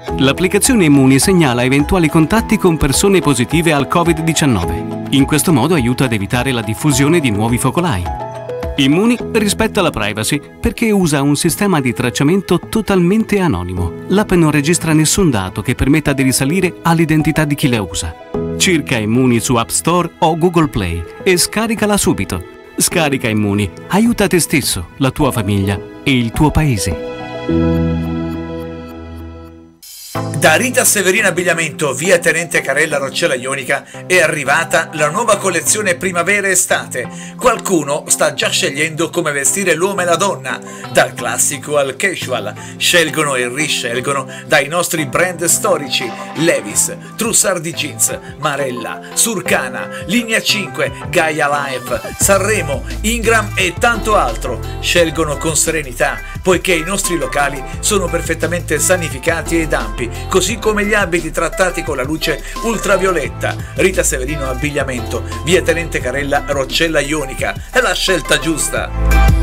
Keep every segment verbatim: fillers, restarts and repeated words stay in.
L'applicazione Immuni segnala eventuali contatti con persone positive al Covid diciannove. In questo modo aiuta ad evitare la diffusione di nuovi focolai. Immuni rispetta la privacy perché usa un sistema di tracciamento totalmente anonimo. L'app non registra nessun dato che permetta di risalire all'identità di chi la usa. Cerca Immuni su App Store o Google Play e scaricala subito. Scarica Immuni, aiuta te stesso, la tua famiglia e il tuo paese. Da Rita Severina Abbigliamento, via Tenente Carella Roccella Ionica, è arrivata la nuova collezione primavera-estate. Qualcuno sta già scegliendo come vestire l'uomo e la donna, dal classico al casual. Scelgono e riscelgono dai nostri brand storici: Levi's, Trussardi Jeans, Marella, Surcana, Linea cinque, Gaia Life, Sanremo, Ingram e tanto altro. Scelgono con serenità, poiché i nostri locali sono perfettamente sanificati ed ampi, così come gli abiti trattati con la luce ultravioletta. Rita Severino Abbigliamento, via Tenente Carella Roccella Ionica, è la scelta giusta.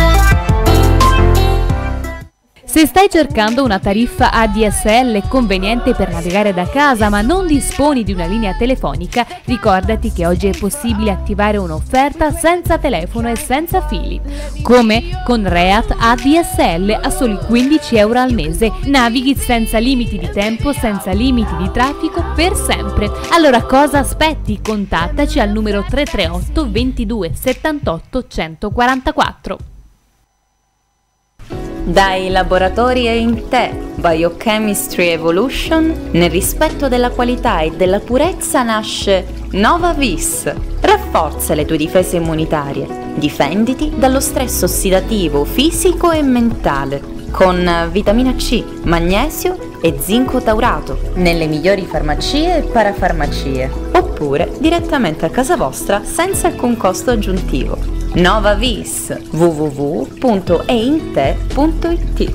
Se stai cercando una tariffa A D S L conveniente per navigare da casa ma non disponi di una linea telefonica, ricordati che oggi è possibile attivare un'offerta senza telefono e senza fili. Come? Con Reat A D S L a soli quindici euro al mese. Navighi senza limiti di tempo, senza limiti di traffico per sempre. Allora cosa aspetti? Contattaci al numero tre tre otto ventidue settantotto centoquarantaquattro. Dai laboratori E I N T E Biochemistry Evolution, nel rispetto della qualità e della purezza, nasce Nova Vis. Rafforza le tue difese immunitarie, difenditi dallo stress ossidativo fisico e mentale, con vitamina C, magnesio e zinco taurato, nelle migliori farmacie e parafarmacie, oppure direttamente a casa vostra senza alcun costo aggiuntivo. Nova Vis, w w w punto e i n t e punto i t.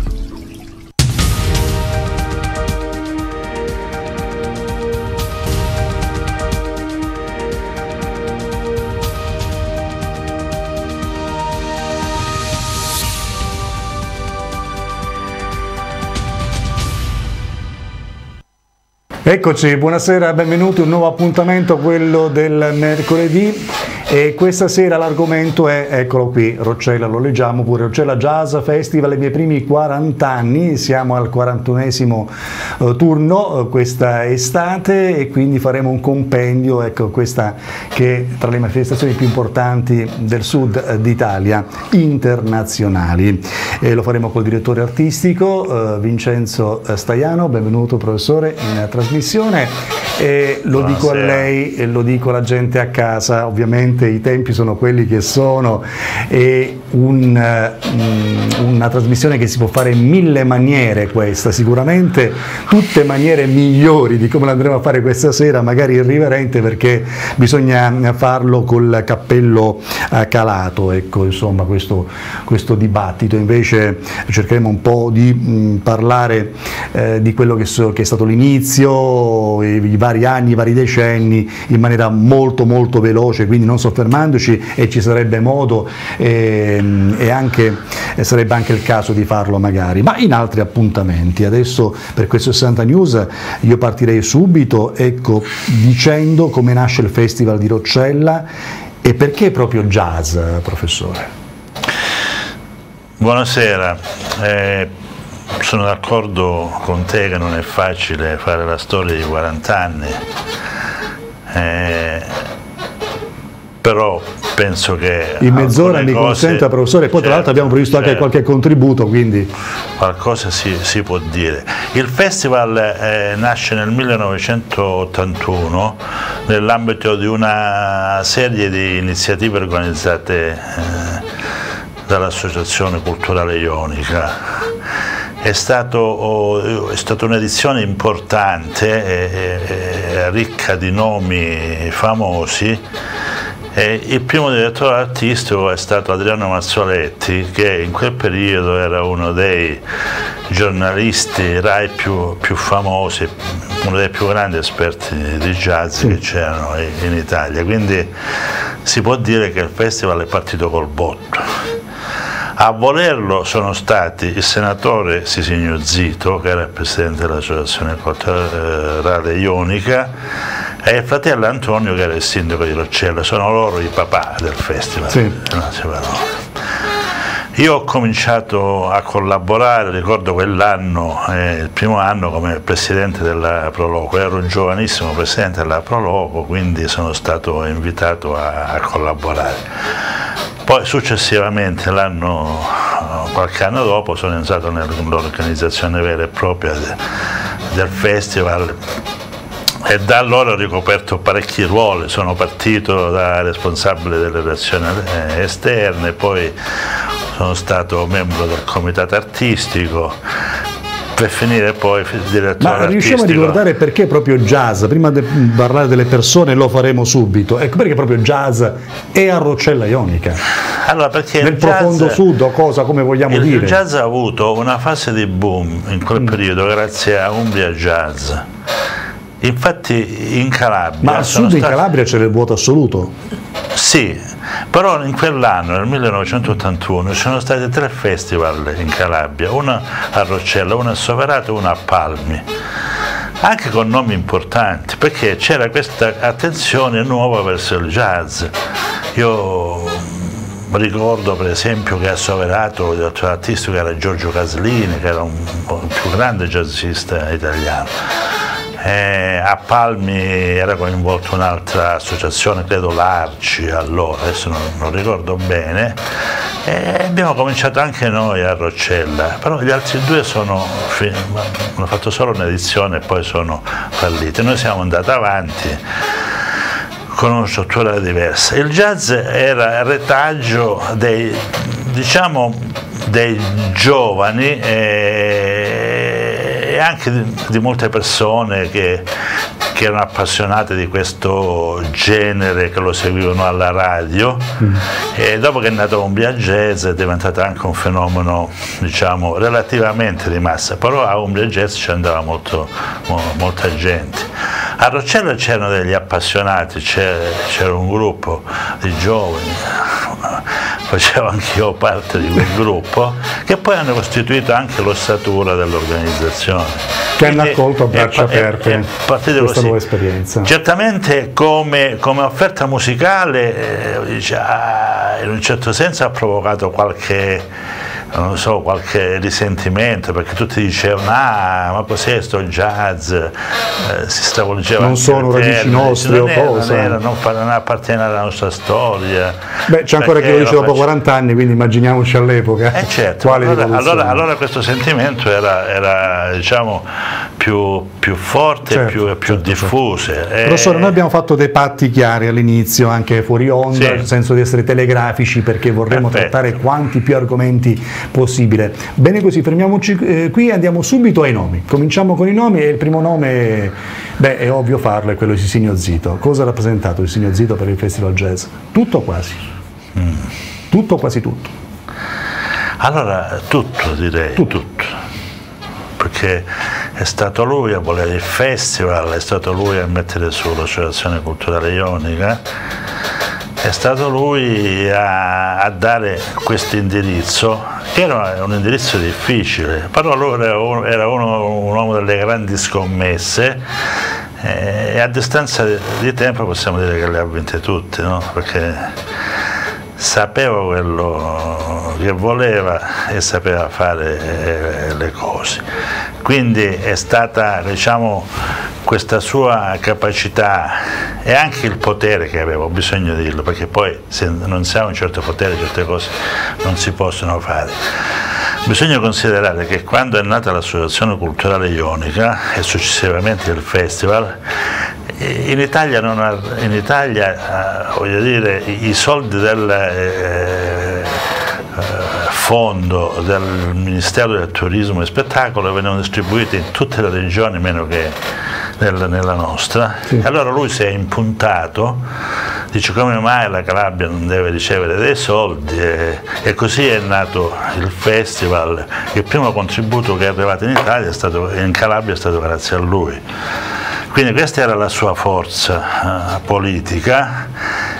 Eccoci, buonasera, benvenuti, un nuovo appuntamento, quello del mercoledì, e questa sera l'argomento è, eccolo qui, Roccella, lo leggiamo pure, Roccella Jazz Festival, i miei primi quaranta anni, siamo al quarantunesimo eh, turno eh, questa estate, e quindi faremo un compendio, ecco, questa che è tra le manifestazioni più importanti del sud eh, d'Italia, internazionali. E lo faremo col direttore artistico eh, Vincenzo Staiano. Benvenuto professore in trasmissione. E lo Buonasera. Dico a lei e lo dico alla gente a casa, ovviamente i tempi sono quelli che sono, e un, um, una trasmissione che si può fare in mille maniere, questa sicuramente tutte maniere migliori di come l'andremo a fare questa sera, magari irriverente, perché bisogna farlo col cappello uh, calato, ecco, insomma, questo, questo dibattito. Invece cercheremo un po' di mh, parlare eh, di quello che, so, che è stato l'inizio, i vari anni, i vari decenni, in maniera molto molto veloce, quindi non soffermandoci, e ci sarebbe modo e, e anche e sarebbe anche il caso di farlo magari, ma in altri appuntamenti. Adesso per questo sessanta News io partirei subito, ecco, dicendo come nasce il Festival di Roccella e perché proprio jazz, professore. Buonasera. Eh... Sono d'accordo con te che non è facile fare la storia di quaranta anni, eh, però penso che in mezz'ora mi cose, consenta, professore, poi certo, tra l'altro abbiamo previsto certo, anche qualche contributo, quindi qualcosa si, si può dire. Il festival eh, nasce nel millenovecentottantuno nell'ambito di una serie di iniziative organizzate eh, dall'Associazione Culturale Ionica. È stato, è stata un'edizione importante, e, e, ricca di nomi famosi. E il primo direttore artistico è stato Adriano Mazzoletti, che in quel periodo era uno dei giornalisti Rai più, più famosi, uno dei più grandi esperti di jazz sì. che c'erano in Italia. Quindi si può dire che il festival è partito col botto. A volerlo sono stati il senatore Sisinio Zito, che era il presidente dell'Associazione Culturale Ionica, e il fratello Antonio, che era il sindaco di Roccella. Sono loro i papà del festival. Sì. Io ho cominciato a collaborare, ricordo quell'anno, eh, il primo anno come presidente della Proloco, ero un giovanissimo presidente della Proloco, quindi sono stato invitato a, a collaborare. Poi successivamente, l'anno, qualche anno dopo, sono entrato nell'organizzazione vera e propria de, del festival, e da allora ho ricoperto parecchi ruoli. Sono partito da responsabile delle relazioni esterne, poi sono stato membro del comitato artistico, per finire poi direttore Ma riusciamo artistico. a ricordare perché proprio jazz? Prima di parlare delle persone lo faremo subito. Ecco, perché proprio jazz è a Roccella Ionica? Allora, perché nel il jazz, profondo sud, o cosa, come vogliamo il, dire? Il jazz ha avuto una fase di boom in quel mm. periodo grazie a Umbria Jazz. Infatti in Calabria... Ma al sud stati... in Calabria c'era il vuoto assoluto? Sì, però in quell'anno, nel millenovecentottantuno, ci sono stati tre festival in Calabria, uno a Roccella, uno a Soverato e uno a Palmi, anche con nomi importanti, perché c'era questa attenzione nuova verso il jazz. Io ricordo per esempio che a Soverato il direttore artistico era Giorgio Caslini, che era un, un più grande jazzista italiano. Eh, a Palmi era coinvolta un'altra associazione, credo l'Arci allora, adesso non, non ricordo bene, e abbiamo cominciato anche noi a Roccella, però gli altri due sono, hanno fatto solo un'edizione e poi sono falliti. Noi siamo andati avanti con una struttura diversa. Il jazz era il retaggio dei, diciamo, dei giovani e, e anche di, di molte persone che, che erano appassionate di questo genere, che lo seguivano alla radio. Mm. E dopo che è nato Umbria Jazz è diventato anche un fenomeno, diciamo, relativamente di massa, però a Umbria Jazz ci andava molto, mo, molta gente. A Roccella c'erano degli appassionati, c'era un gruppo di giovani, facevo anch'io parte di quel gruppo, che poi hanno costituito anche l'ossatura dell'organizzazione. Che hanno accolto a braccia aperte questa così. Nuova esperienza. Certamente come, come offerta musicale, eh, in un certo senso ha provocato qualche... non so, qualche risentimento, perché tutti dicevano ah ma cos'è sto jazz, eh, si stravolgeva, non sono radici nostre o cosa, non, era, non, non appartiene alla nostra storia. Beh, c'è ancora chi lo dice dopo quaranta anni, quindi immaginiamoci all'epoca. Eh certo, allora, allora, allora questo sentimento era, era diciamo più, più forte, certo, più, più certo, diffuso. Certo. Eh, Professore, noi abbiamo fatto dei patti chiari all'inizio, anche fuori onda, sì, nel senso di essere telegrafici, perché vorremmo Perfetto. trattare quanti più argomenti possibile. Bene così, fermiamoci eh, qui e andiamo subito ai nomi. Cominciamo con i nomi e il primo nome, beh, è ovvio farlo, è quello di Sisinio Zito. Cosa ha rappresentato Sisinio Zito per il Festival Jazz? Tutto o quasi? Mm. Tutto o quasi tutto? Allora, tutto direi, tutto. tutto. Perché è stato lui a volere il festival, è stato lui a mettere su l'Associazione Culturale Ionica, è stato lui a, a dare questo indirizzo, che era un indirizzo difficile, però lui era, uno, era uno, un uomo delle grandi scommesse eh, e a distanza di tempo possiamo dire che le ha vinte tutte, no? Perché sapeva quello che voleva e sapeva fare le cose. Quindi è stata, diciamo, questa sua capacità e anche il potere che aveva, ho bisogno di dirlo, perché poi se non si ha un certo potere certe cose non si possono fare. Bisogna considerare che quando è nata l'Associazione Culturale Ionica e successivamente il Festival, in Italia, non ha, in Italia voglio dire, i soldi del eh, fondo del Ministero del Turismo e Spettacolo venivano distribuiti in tutte le regioni meno che nel, nella nostra. Sì. Allora lui si è impuntato, dice come mai la Calabria non deve ricevere dei soldi, e, e così è nato il festival. Il primo contributo che è arrivato in Italia è stato, in Calabria è stato grazie a lui. Quindi questa era la sua forza uh, politica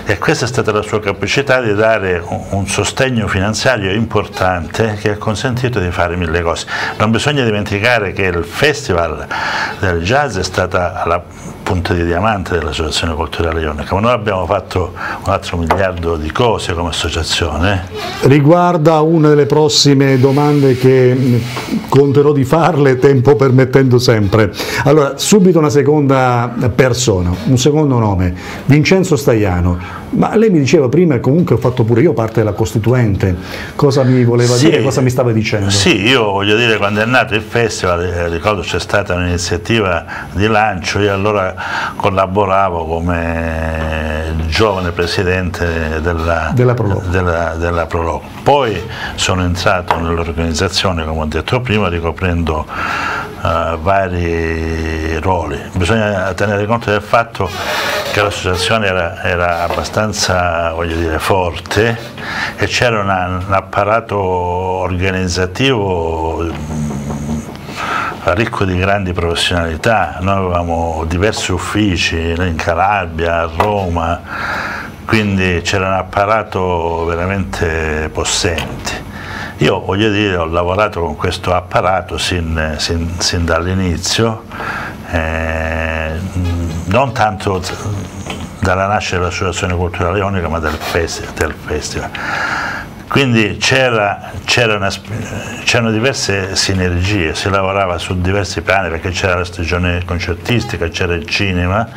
e questa è stata la sua capacità di dare un, un sostegno finanziario importante che ha consentito di fare mille cose. Non bisogna dimenticare che il Festival del Jazz è stata la punta di diamante dell'Associazione Culturale Ionica, ma noi abbiamo fatto un altro miliardo di cose come associazione. Riguarda una delle prossime domande che conterò di farle, tempo permettendo sempre. Allora, subito una seconda persona, un secondo nome, Vincenzo Staiano. Ma lei mi diceva prima, e comunque ho fatto pure io parte della Costituente, cosa mi voleva sì, dire, cosa mi stava dicendo? Sì, io voglio dire, quando è nato il festival, eh, ricordo c'è stata un'iniziativa di lancio, io allora collaboravo come giovane presidente della, della Proloco. Della, della Proloco. Poi sono entrato nell'organizzazione, come ho detto prima, ricoprendo uh, vari ruoli. Bisogna tenere conto del fatto che l'associazione era, era abbastanza, voglio dire, forte e c'era un apparato organizzativo ricco di grandi professionalità. Noi avevamo diversi uffici in Calabria, a Roma, quindi c'era un apparato veramente possente. Io voglio dire, ho lavorato con questo apparato sin, sin, sin dall'inizio, eh, non tanto dalla nascita dell'Associazione Culturale Ionica, ma del, festi del festival. Quindi c'erano diverse sinergie, si lavorava su diversi piani perché c'era la stagione concertistica, c'era il cinema,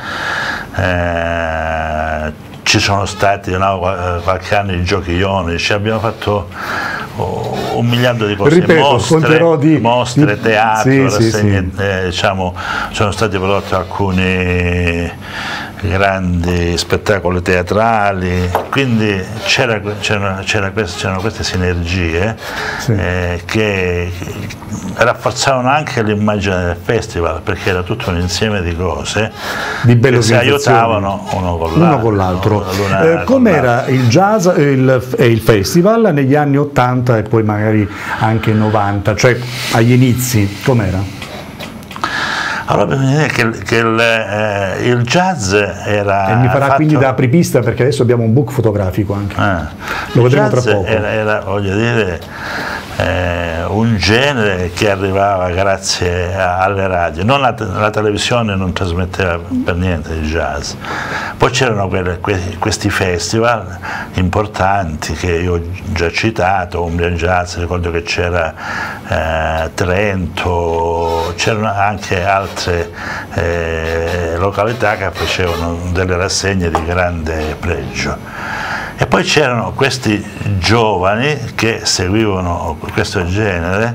eh, ci sono stati no, qualche anno i giochi ionici, abbiamo fatto un miliardo di cose, ripeto, mostre, di, mostre di, teatro, sì, rassegne, sì, eh, diciamo, sono stati prodotti alcuni grandi spettacoli teatrali, quindi c'erano queste, queste sinergie sì. eh, che rafforzavano anche l'immagine del festival, perché era tutto un insieme di cose di che si aiutavano uno con l'altro. Eh, Com'era il jazz e il, il festival negli anni ottanta e poi magari anche novanta, cioè agli inizi, com'era? Allora bisogna dire che, che il, eh, il jazz era... E mi farà fatto... quindi da apripista, perché adesso abbiamo un book fotografico anche, ah, lo vedremo tra poco. Era, era voglio dire, eh, un genere che arrivava grazie alle radio, non la, la televisione non trasmetteva per niente il jazz. Poi c'erano questi festival importanti che io ho già citato, Umbria Jazz, ricordo che c'era eh, Trento, c'erano anche altre eh, località che facevano delle rassegne di grande pregio. E poi c'erano questi giovani che seguivano questo genere,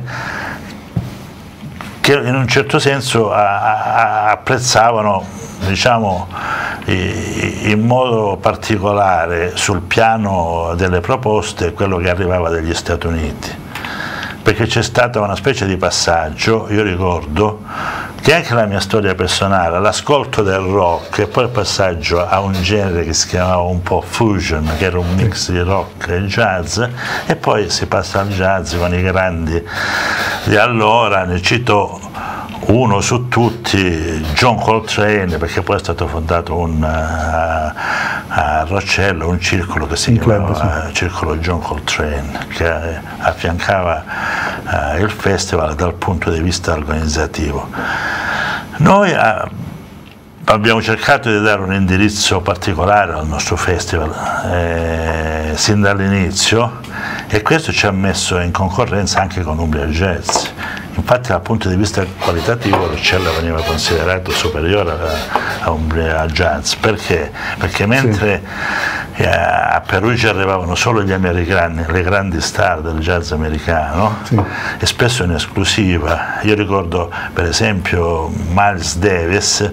che in un certo senso a, a, apprezzavano, diciamo, in modo particolare sul piano delle proposte quello che arrivava dagli Stati Uniti, perché c'è stata una specie di passaggio, io ricordo che anche la mia storia personale, l'ascolto del rock e poi il passaggio a un genere che si chiamava un po' fusion, che era un mix di rock e jazz, e poi si passa al jazz con i grandi di allora, ne cito uno su tutti, John Coltrane, perché poi è stato fondato un, a, a Roccella un circolo che si chiamava club, sì. Circolo John Coltrane, che affiancava uh, il festival dal punto di vista organizzativo. Noi uh, abbiamo cercato di dare un indirizzo particolare al nostro festival eh, sin dall'inizio, e questo ci ha messo in concorrenza anche con Umbria Jazz. Infatti dal punto di vista qualitativo Roccella veniva considerato superiore a, a Umbria Jazz. Perché? Perché mentre sì. eh, a Perugia arrivavano solo gli americani, le grandi star del jazz americano, sì. e spesso in esclusiva. Io ricordo per esempio Miles Davis,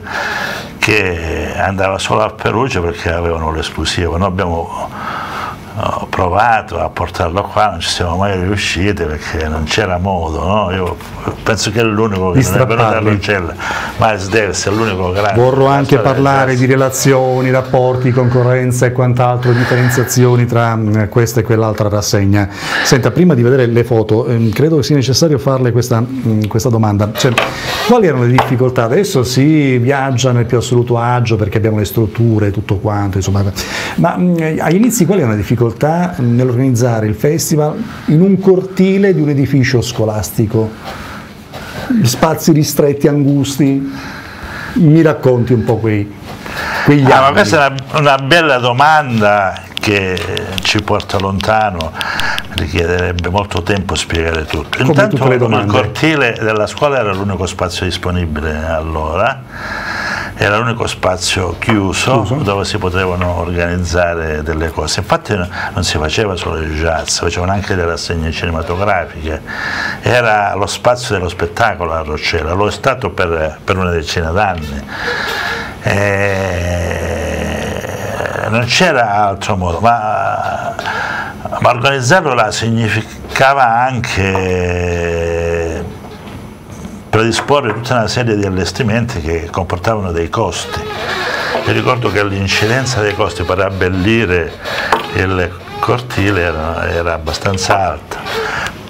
che andava solo a Perugia perché avevano l'esclusiva. Noi abbiamo provato a portarlo qua, non ci siamo mai riusciti perché non c'era modo, no? Io penso che è l'unico che non è venuto a Roccella, Miles Davis è l'unico grande. Vorrò anche parlare di relazioni, rapporti, concorrenza e quant'altro, differenziazioni tra questa e quell'altra rassegna. Senta, prima di vedere le foto, ehm, credo che sia necessario farle questa, mh, questa domanda. Cioè, quali erano le difficoltà? Adesso si viaggia nel più assoluto agio perché abbiamo le strutture, tutto quanto, insomma, ma mh, agli inizi quali erano le difficoltà nell'organizzare il festival in un cortile di un edificio scolastico? Spazi ristretti, angusti? Mi racconti un po' quei, quegli ah, anni. Ma questa è una, una bella domanda che ci porta lontano, richiederebbe molto tempo spiegare tutto. Come Intanto tutte le domande. Il cortile della scuola era l'unico spazio disponibile allora, era l'unico spazio chiuso, chiuso dove si potevano organizzare delle cose. Infatti non si faceva solo il jazz, facevano anche le rassegne cinematografiche, era lo spazio dello spettacolo a Roccella, lo è stato per, per una decina d'anni. Non c'era altro modo, ma, ma organizzarlo là significava anche predisporre tutta una serie di allestimenti che comportavano dei costi. Io ricordo che l'incidenza dei costi per abbellire il cortile era, era abbastanza alta.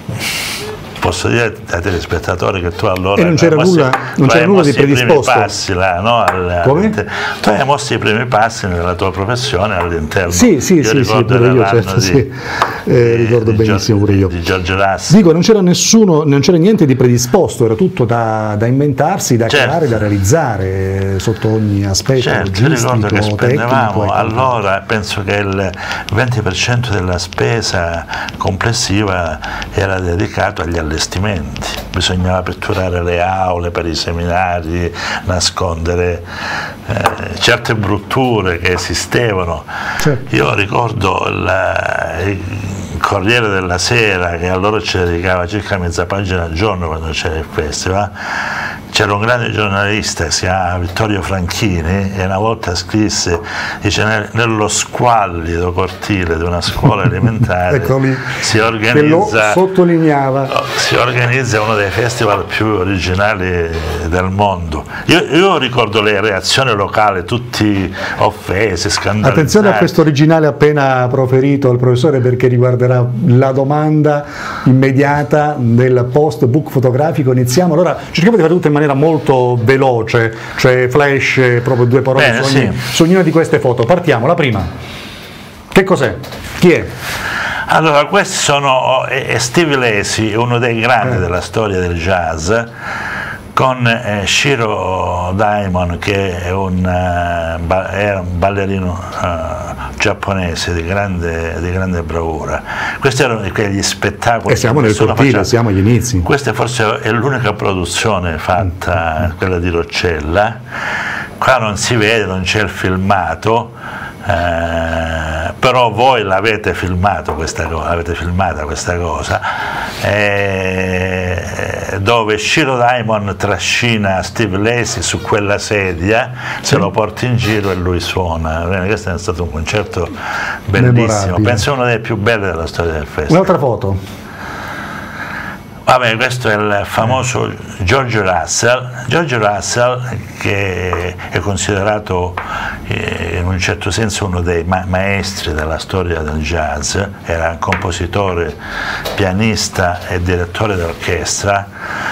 Posso dire ai telespettatori che tu allora e non c'era nulla, non c'era nulla di predisposto. Passi là, no? Al, Come? Tu hai mosso i primi passi nella tua professione all'interno. Sì, sì, io sì, sì, pure io, certo, di, sì. Eh, di, ricordo di benissimo pure io. Di George Russell. Dico, non c'era nessuno, non c'era niente di predisposto, era tutto da, da inventarsi, da certo. creare, da realizzare sotto ogni aspetto, certo, io ricordo che spendevamo tecnico, allora, penso che il venti per cento della spesa complessiva era dedicato agli allestimenti. Bisognava pitturare le aule per i seminari, nascondere eh, certe brutture che esistevano. Certo. Io ricordo il, il Corriere della Sera, che allora ci dedicava circa mezza pagina al giorno quando c'era il festival. C'era un grande giornalista che si chiama Vittorio Franchini e una volta scrisse, dice, nello squallido cortile di una scuola elementare ecco lì, si organizza, sottolineava. si organizza uno dei festival più originali del mondo. Io, io ricordo le reazioni locali, tutti offesi, scandalizzati. Attenzione a questo originale appena proferito al professore, perché riguarderà la domanda immediata del post book fotografico. Iniziamo, allora cerchiamo di fare tutto in maniera molto veloce, cioè flash, proprio due parole. Bene, su, ogni, sì. su ognuna di queste foto. Partiamo, la prima. Che cos'è? Chi è? Allora, questi sono è Steve Lacy, uno dei grandi eh. della storia del jazz, con eh, Shiro Daimon, che è un, uh, ba era un ballerino uh, giapponese di grande, di grande bravura. Questi erano quegli spettacoli. E siamo nel cortile, siamo agli inizi. Questa forse è l'unica produzione fatta, mm. quella di Roccella. Qua non si vede, non c'è il filmato. Eh, però voi l'avete filmato questa cosa, avete filmata questa cosa eh, dove Shiro Daimon trascina Steve Lacy su quella sedia, sì. se lo porta in giro e lui suona. Bene, questo è stato un concerto bellissimo, memorabile. Penso uno dei più belli della storia del festival. Un'altra foto. Vabbè, questo è il famoso George Russell, George Russell che è considerato eh, in un certo senso uno dei ma maestri della storia del jazz, era compositore, pianista e direttore d'orchestra,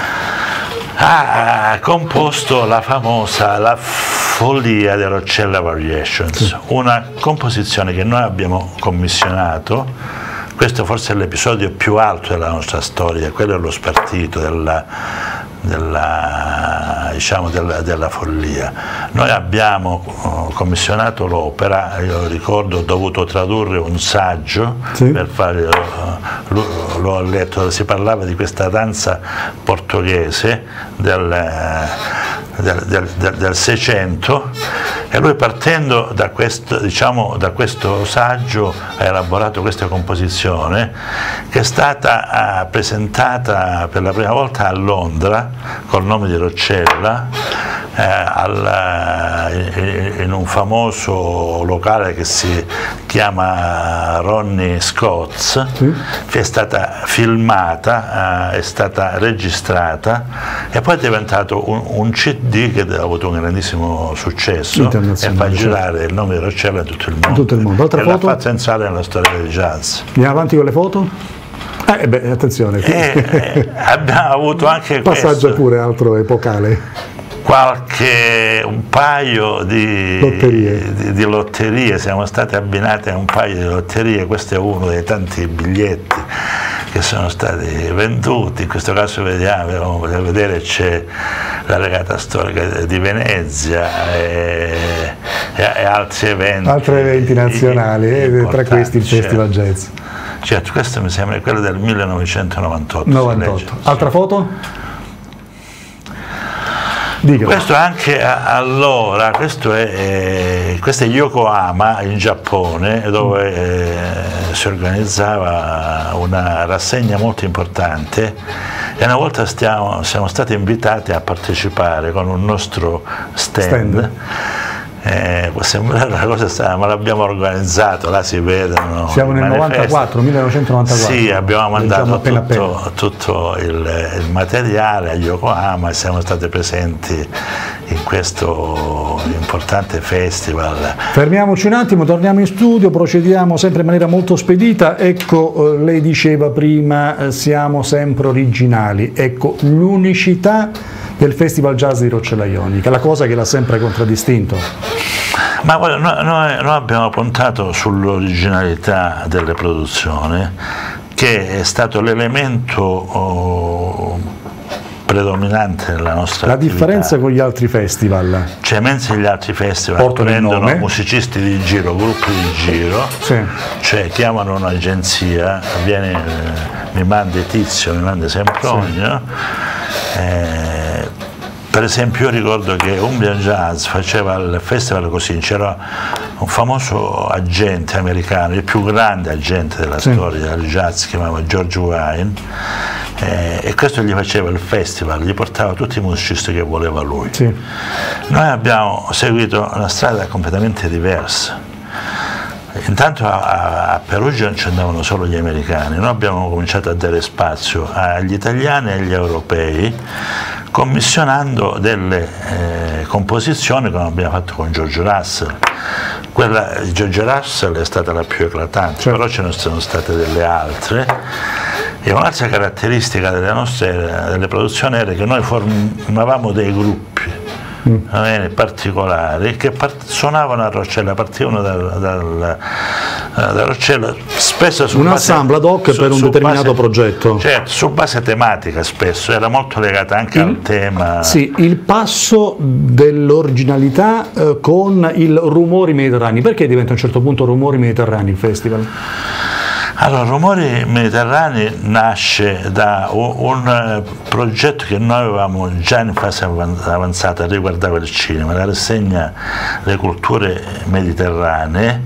ha composto la famosa La follia di Roccella Variations, una composizione che noi abbiamo commissionato. Questo forse è l'episodio più alto della nostra storia, quello è lo spartito della, della, diciamo della, della follia. Noi abbiamo commissionato l'opera, io ricordo ho dovuto tradurre un saggio, sì. per fare, l'ho letto, si parlava di questa danza portoghese del, del, del, del, del Seicento, e lui partendo da questo, diciamo, da questo saggio ha elaborato questa composizione che è stata uh, presentata per la prima volta a Londra col nome di Roccella eh, al, in un famoso locale che si chiama Ronnie Scott's, sì. Che è stata filmata, eh, è stata registrata e poi è diventato un, un C D che ha avuto un grandissimo successo e fa girare il nome di Roccella in tutto il mondo. In tutto il mondo. Altra è foto? la parte centrale nella storia del jazz. Andiamo avanti con le foto? Eh, beh, attenzione. E abbiamo avuto anche passaggio questo. Pure altro epocale. Qualche, un paio di lotterie. Di, di lotterie, siamo stati abbinati a un paio di lotterie, questo è uno dei tanti biglietti che sono stati venduti. In questo caso vediamo, potete vedere, c'è la regata storica di Venezia e, e, e altri eventi. Altri eventi nazionali, e tra questi il Festival certo. Jazz. Certo, questo mi sembra quello del millenovecentonovantotto. novantotto. Altra foto? Dica. Questo anche allora, questo è, eh, questo è Yokohama in Giappone, dove eh, si organizzava una rassegna molto importante e una volta stiamo, siamo stati invitati a partecipare con un nostro stand. stand. Eh, può sembrare una cosa strana, ma l'abbiamo organizzato, là si vedono. Siamo nel novantaquattro, millenovecentonovantaquattro. Sì, abbiamo mandato appena tutto, appena. tutto il, il materiale a Yokohama e siamo stati presenti in questo importante festival. Fermiamoci un attimo, torniamo in studio, procediamo sempre in maniera molto spedita. Ecco, eh, lei diceva prima, eh, siamo sempre originali. Ecco, l'unicità del Festival Jazz di Roccella Ionica, la cosa che l'ha sempre contraddistinto. Ma guarda, noi, noi, noi abbiamo puntato sull'originalità delle produzioni, che è stato l'elemento oh, predominante nella nostra La attività. differenza con gli altri festival? Cioè, mentre gli altri festival Portano prendono musicisti di giro, gruppi di giro, sì. Cioè chiamano un'agenzia, viene, mi manda Tizio, mi manda Sempronio, sì. eh, per esempio io ricordo che Umbria Jazz faceva il festival così, c'era un famoso agente americano, il più grande agente della sì. storia del jazz, si chiamava George Wine, eh, e questo gli faceva il festival, gli portava tutti i musicisti che voleva lui. Sì. Noi abbiamo seguito una strada completamente diversa. Intanto a, a Perugia non ci andavano solo gli americani, noi abbiamo cominciato a dare spazio agli italiani e agli europei, commissionando delle eh, composizioni come abbiamo fatto con George Russell. Quella di George Russell è stata la più eclatante, certo. Però ce ne sono state delle altre. E un'altra caratteristica delle nostre delle produzioni era che noi formavamo dei gruppi mm. particolari che part suonavano a Roccella, partivano dal, dal, da Roccella, spesso su un base, ensemble ad hoc su, per un su determinato base, progetto. Certo, su base tematica spesso, era molto legata anche il, al tema. Sì, il passo dell'originalità eh, con il Rumori Mediterranei. Perché diventa a un certo punto Rumori Mediterranei il festival? Allora, Rumori Mediterranei nasce da un, un progetto che noi avevamo già in fase avanzata, riguardava il cinema, la rassegna Le culture mediterranee,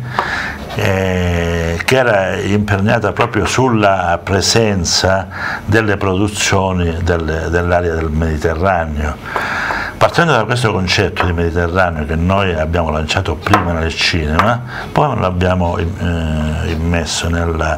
eh, che era imperniata proprio sulla presenza delle produzioni del, dell'area del Mediterraneo. Partendo da questo concetto di Mediterraneo che noi abbiamo lanciato prima nel cinema, poi l'abbiamo eh, immesso nel,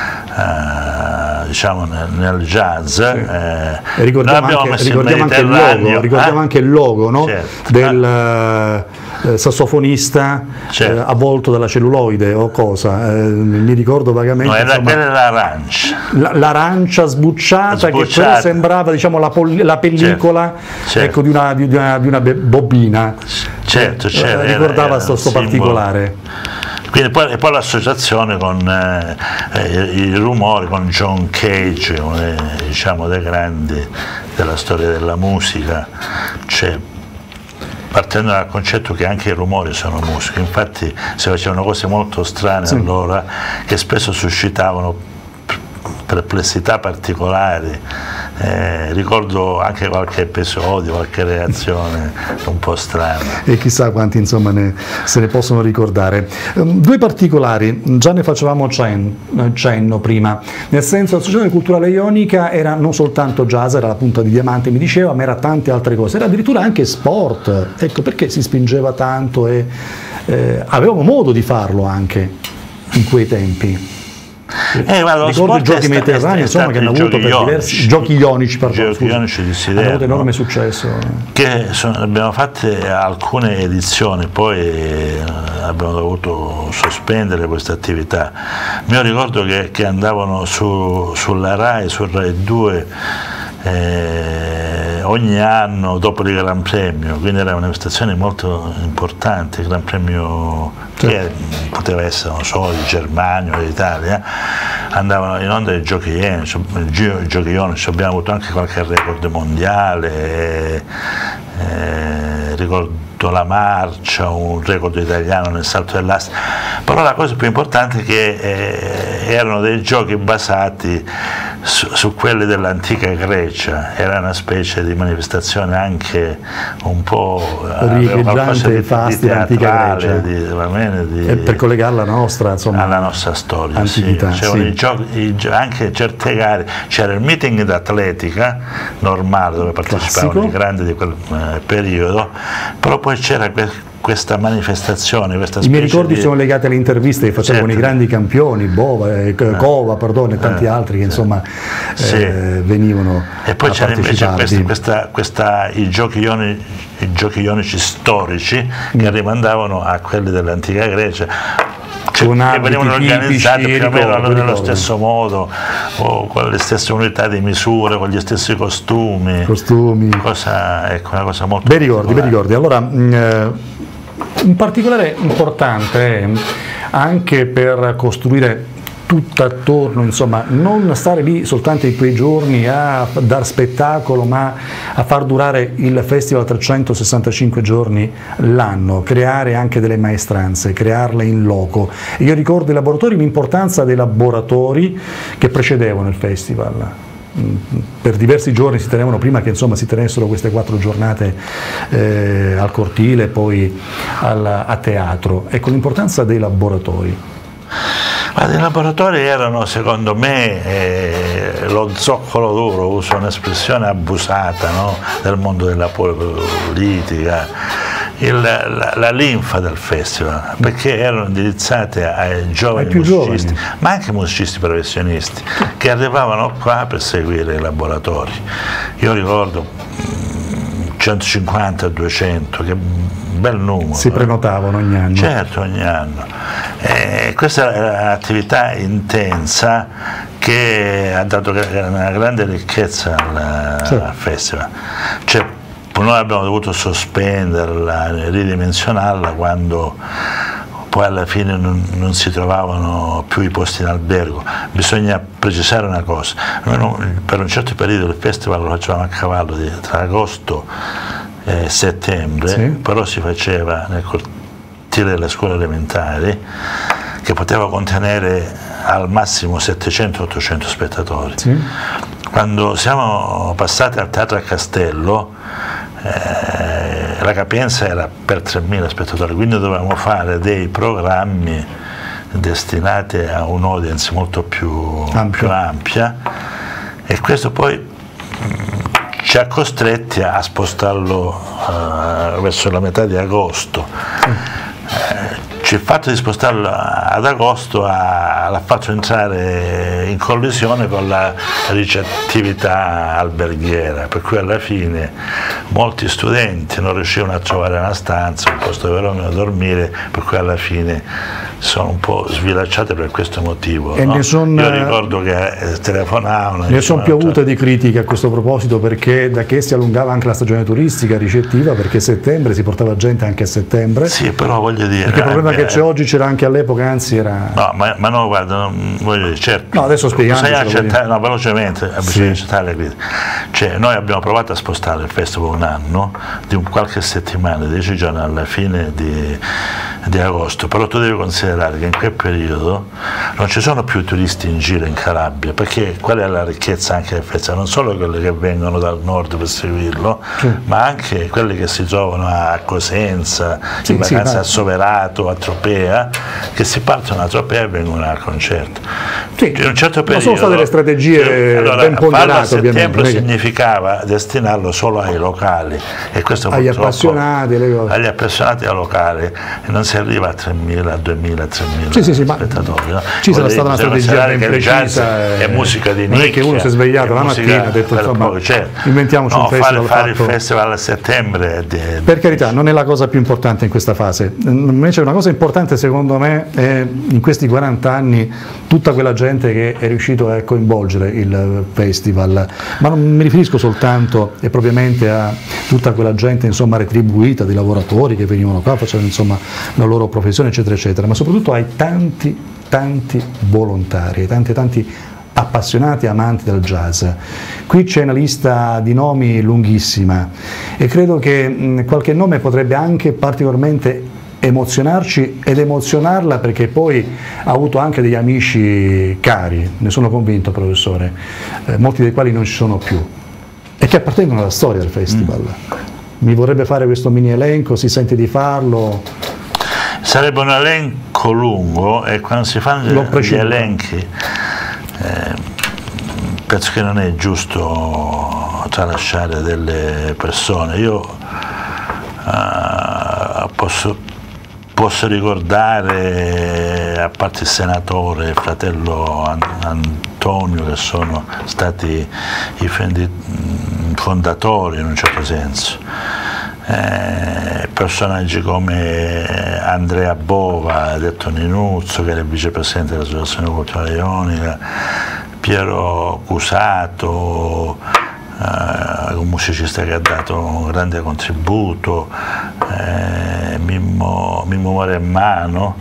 eh, diciamo nel, nel jazz. Sì. Eh, ricordiamo anche, ricordiamo anche il logo, ricordiamo eh? anche il logo no? Certo. del eh, sassofonista certo. eh, avvolto dalla celluloide o cosa, eh, mi ricordo vagamente. No, era quella l'arancia. L'arancia sbucciata, sbucciata che però sembrava diciamo la, la pellicola certo. Ecco, di una di una, di una bobina, certo, certo, eh, ricordava questo particolare. Quindi poi, e poi l'associazione con eh, i rumori, con John Cage, uno dei, diciamo, dei grandi della storia della musica, cioè, partendo dal concetto che anche i rumori sono musica, infatti si facevano cose molto strane sì. allora, che spesso suscitavano perplessità particolari Eh, ricordo anche qualche episodio, qualche reazione un po' strana. E chissà quanti insomma ne, se ne possono ricordare. Um, due particolari, già ne facevamo cenno, cenno prima, nel senso l'associazione culturale ionica era non soltanto jazz, era la punta di diamante mi diceva, ma era tante altre cose, era addirittura anche sport, ecco perché si spingeva tanto e eh, avevamo modo di farlo anche in quei tempi. Eh, guarda, ricordo i giochi mediterranei insomma, che hanno avuto per diversi giochi ionici, pardon, giochi ionici di Siderno, hanno avuto enorme successo, che sono, abbiamo fatte alcune edizioni, poi eh, abbiamo dovuto sospendere questa attività. Mi ricordo che, che andavano su, sulla RAI, sul RAI due eh, ogni anno dopo il Gran Premio, quindi era una manifestazione molto importante, il Gran Premio che poteva essere, non so, di Germania o d'Italia, andavano in onda i giochi ionici, i giochi ionici, abbiamo avuto anche qualche record mondiale, eh, eh, ricordo la marcia, un record italiano nel salto dell'asta, però la cosa più importante è che eh, erano dei giochi basati su, su quelli dell'antica Grecia, era una specie di manifestazione anche un po' riecheggiante e fasti dell'antica Grecia, di, va bene, di, e per collegarla alla nostra, insomma, alla nostra storia, antichità, sì. Sì. I giochi, i, anche certe gare, c'era il meeting d'atletica normale dove partecipavano Classico. i grandi di quel eh, periodo, però poi c'era que questa manifestazione, questa I specie miei ricordi di... sono legati alle interviste che facevano certo. i grandi campioni, Bova, eh, Cova, pardon, e tanti eh, altri che insomma sì. eh, venivano e poi c'era invece questa, questa, questa, i, giochi ionici, i giochi ionici storici mm. che rimandavano a quelli dell'antica Grecia, che venivano organizzati più o meno nello stesso modo, o con le stesse unità di misura, con gli stessi costumi, costumi. Cosa, ecco, una cosa molto bei ricordi, bei ricordi. Allora, mh, un particolare importante è anche per costruire tutto attorno, insomma, non stare lì soltanto in quei giorni a dar spettacolo, ma a far durare il festival trecentosessantacinque giorni l'anno, creare anche delle maestranze, crearle in loco. E io ricordo i laboratori, l'importanza dei laboratori che precedevano il festival. Per diversi giorni si tenevano, prima che insomma si tenessero queste quattro giornate eh, al cortile, poi al, a teatro. Ecco l'importanza dei laboratori. Ma i laboratori erano, secondo me, eh, lo zoccolo duro, uso un'espressione abusata, no? del mondo della politica, il, la, la linfa del festival, perché erano indirizzate ai giovani ai musicisti, giovani. ma anche musicisti professionisti, che arrivavano qua per seguire i laboratori. Io ricordo centocinquanta duecento, che bel numero. Si prenotavano ogni anno. Certo, ogni anno. Eh, questa è un'attività intensa che ha dato una grande ricchezza al, certo. al festival. Cioè, noi abbiamo dovuto sospenderla, ridimensionarla quando poi alla fine non, non si trovavano più i posti in albergo. Bisogna precisare una cosa, noi non, per un certo periodo il festival lo facevamo a cavallo di, tra agosto e settembre, sì. però si faceva nel cortile delle scuole elementari, che poteva contenere al massimo settecento ottocento spettatori. Sì. Quando siamo passati al Teatro a Castello, eh, la capienza era per tremila spettatori, quindi dovevamo fare dei programmi destinati a un'audience molto più, più ampia, e questo poi mh, ci ha costretti a spostarlo uh, verso la metà di agosto. Eh, il fatto di spostarlo ad agosto l'ha fatto entrare in collisione con la ricettività alberghiera, per cui alla fine molti studenti non riuscivano a trovare una stanza, un posto dove dormire, per cui alla fine sono un po' sfilacciate per questo motivo. E no? ne son, Io ricordo che telefonavano. Ne sono piovute di critiche a questo proposito, perché da che si allungava anche la stagione turistica ricettiva, perché a settembre si portava gente anche a settembre. Sì, però voglio dire. Perché il problema che c'è oggi c'era anche all'epoca, anzi era. No, ma, ma no, guarda, non, voglio dire, certo. No, adesso spieghiamo. No, velocemente, bisogna accettare le critiche. Cioè, noi abbiamo provato a spostare il festival un anno, di un qualche settimana, dieci giorni alla fine di, di agosto, però tu devi considerare considerare che in quel periodo non ci sono più turisti in giro in Calabria, perché qual è la ricchezza anche del festival? Non solo quelli che vengono dal nord per seguirlo, sì. ma anche quelli che si trovano a Cosenza, sì, in vacanza sì, a Soverato, a Tropea, che si partono a Tropea e vengono al concerto. Sì, in un certo periodo, sono state delle strategie allora, ben ponderate, a settembre ovviamente. significava destinarlo solo ai locali, e questo agli appassionati, le cose. agli appassionati ai locali, e non si arriva a tremila, duemila, tremila sì, sì, sì, spettatori. No? Ci sarà stata una strategia ben precisa, è musica di nicchia, non è che uno si è svegliato la mattina e ha detto insomma poi, certo. inventiamoci no, un festival. Fare, fare il festival a settembre di, per carità, non è la cosa più importante in questa fase. Invece una cosa importante secondo me è in questi quaranta anni tutta quella gente che è riuscito a coinvolgere il festival, ma non mi riferisco soltanto e propriamente a tutta quella gente insomma retribuita, di lavoratori che venivano qua, facevano insomma la loro professione eccetera eccetera, ma soprattutto ai tanti tanti volontari, ai tanti tanti appassionati amanti del jazz. Qui c'è una lista di nomi lunghissima e credo che mh, qualche nome potrebbe anche particolarmente emozionarci ed emozionarla, perché poi ha avuto anche degli amici cari, ne sono convinto professore, eh, molti dei quali non ci sono più e che appartengono alla storia del festival. Mm. Mi vorrebbe fare questo mini elenco, si sente di farlo? Sarebbe un elenco lungo e quando si fanno gli elenchi eh, penso che non è giusto tralasciare delle persone. Io eh, posso Posso ricordare, a parte il senatore e il fratello Antonio, che sono stati i fondatori in un certo senso, eh, personaggi come Andrea Bova, detto Ninuzzo, che era il vicepresidente dell'Associazione Culturale Ionica, Piero Cusato, Uh, un musicista che ha dato un grande contributo, eh, Mimmo, Mimmo Maremmano,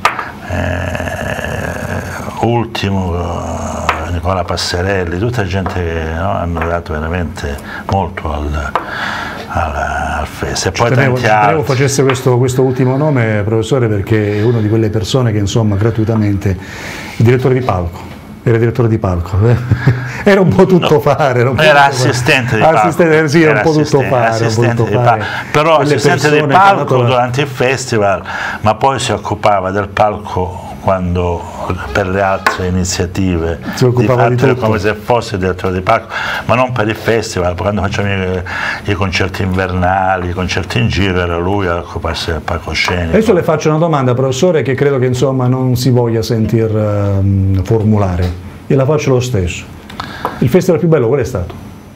eh, ultimo uh, Nicola Passerelli, tutta gente che no, hanno dato veramente molto al, al, al festival. E poi tenevo, tanti altri. Tenevo facesse questo, questo ultimo nome, professore, perché è una di quelle persone che insomma gratuitamente, il direttore di palco, era direttore di palco, era un po' tutto no, fare, era, un po era tutto assistente fare. di palco, assistente, sì, era un po' tutto fare, assistente un po' tutto fare. però quelle assistente di palco dato... durante il festival, ma poi si occupava del palco quando per le altre iniziative, si occupava di, di tutto, come se fosse direttore di palco, ma non per il festival. Quando facciamo i, i concerti invernali, i concerti in giro, era lui a occuparsi del palcoscenico. Adesso le faccio una domanda, professore, che credo che insomma non si voglia sentir um, formulare, e la faccio lo stesso. Il festival più bello qual è stato?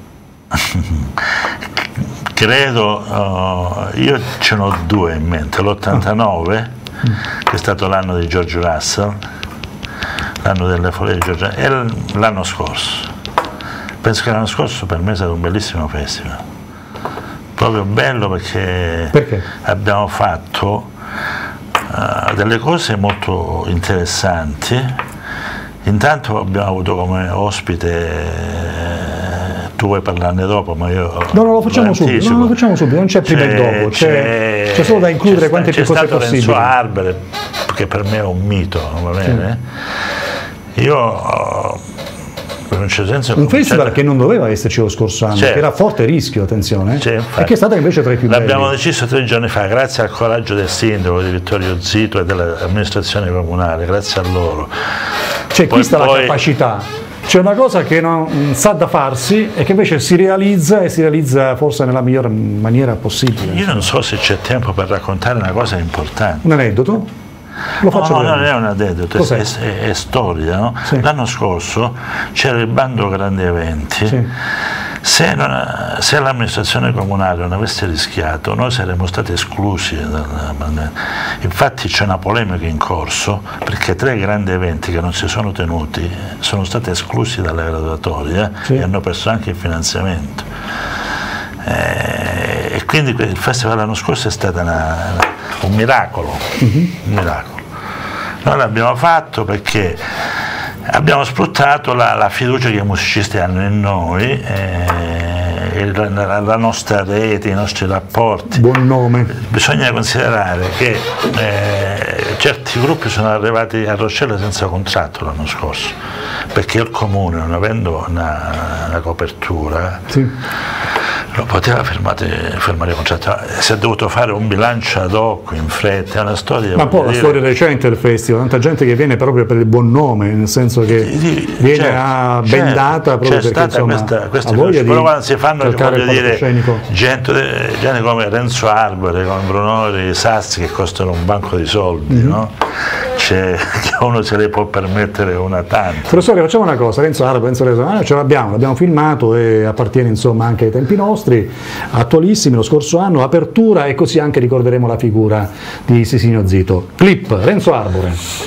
Credo, uh, io ce n'ho due in mente, l'ottantanove, mm. che è stato l'anno di George Russell, l'anno delle folie di George Russell, e l'anno scorso. Penso che l'anno scorso per me è stato un bellissimo festival, proprio bello perché, perché? abbiamo fatto uh, delle cose molto interessanti. Intanto abbiamo avuto come ospite, tu vuoi parlarne dopo, ma io... No, no, lo facciamo subito, no, lo facciamo subito, non c'è prima e dopo, c'è solo da includere quante più cose possibili. C'è stato Renzo Arbore, che per me è un mito, va bene? Sì. Io... Un, senso, un festival che non doveva esserci lo scorso anno, che era a forte rischio, attenzione, eh? e che è stato invece tra i più belli. L'abbiamo deciso tre giorni fa, grazie al coraggio del sindaco di Vittorio Zito e dell'amministrazione comunale, grazie a loro. C'è qui sta poi... la capacità, c'è una cosa che non sa da farsi e che invece si realizza e si realizza forse nella miglior maniera possibile. Io non so se c'è tempo per raccontare una cosa importante. Un aneddoto? Lo faccio no, no, non è un addetto, è, è, è storia. No? Sì. L'anno scorso c'era il bando grandi eventi. Sì. Se, se l'amministrazione comunale non avesse rischiato, noi saremmo stati esclusi. Infatti c'è una polemica in corso perché tre grandi eventi che non si sono tenuti sono stati esclusi dalle graduatorie, sì. e hanno perso anche il finanziamento. Eh, e quindi il festival l'anno scorso è stato una, un miracolo, uh-huh. un miracolo. Noi l'abbiamo fatto perché abbiamo sfruttato la, la fiducia che i musicisti hanno in noi, eh, eh, la, la nostra rete, i nostri rapporti. Buon nome. Bisogna considerare che eh, certi gruppi sono arrivati a Roccella senza contratto l'anno scorso, perché il comune, non avendo una, una copertura, sì, lo poteva fermare, fermare il contratto, si è dovuto fare un bilancio ad hoc in fretta, è una storia. Ma poi la storia recente del festival, tanta gente che viene proprio per il buon nome, nel senso che sì, viene certo, a bendata proprio perché insomma questa, questa ha voglia di però quando si fanno, voglio dire, gente, gente come Renzo Arbore, come Brunori, Sassi, che costano un banco di soldi, mm-hmm, no? Cioè, che uno se le può permettere una tanta. Professore, facciamo una cosa, Renzo Arbore, Renzo Renzo, ah, ce l'abbiamo, l'abbiamo filmato e appartiene insomma anche ai tempi nostri, attualissimi, lo scorso anno, apertura, e così anche ricorderemo la figura di Sisinio Zito. Clip, Renzo Arbore.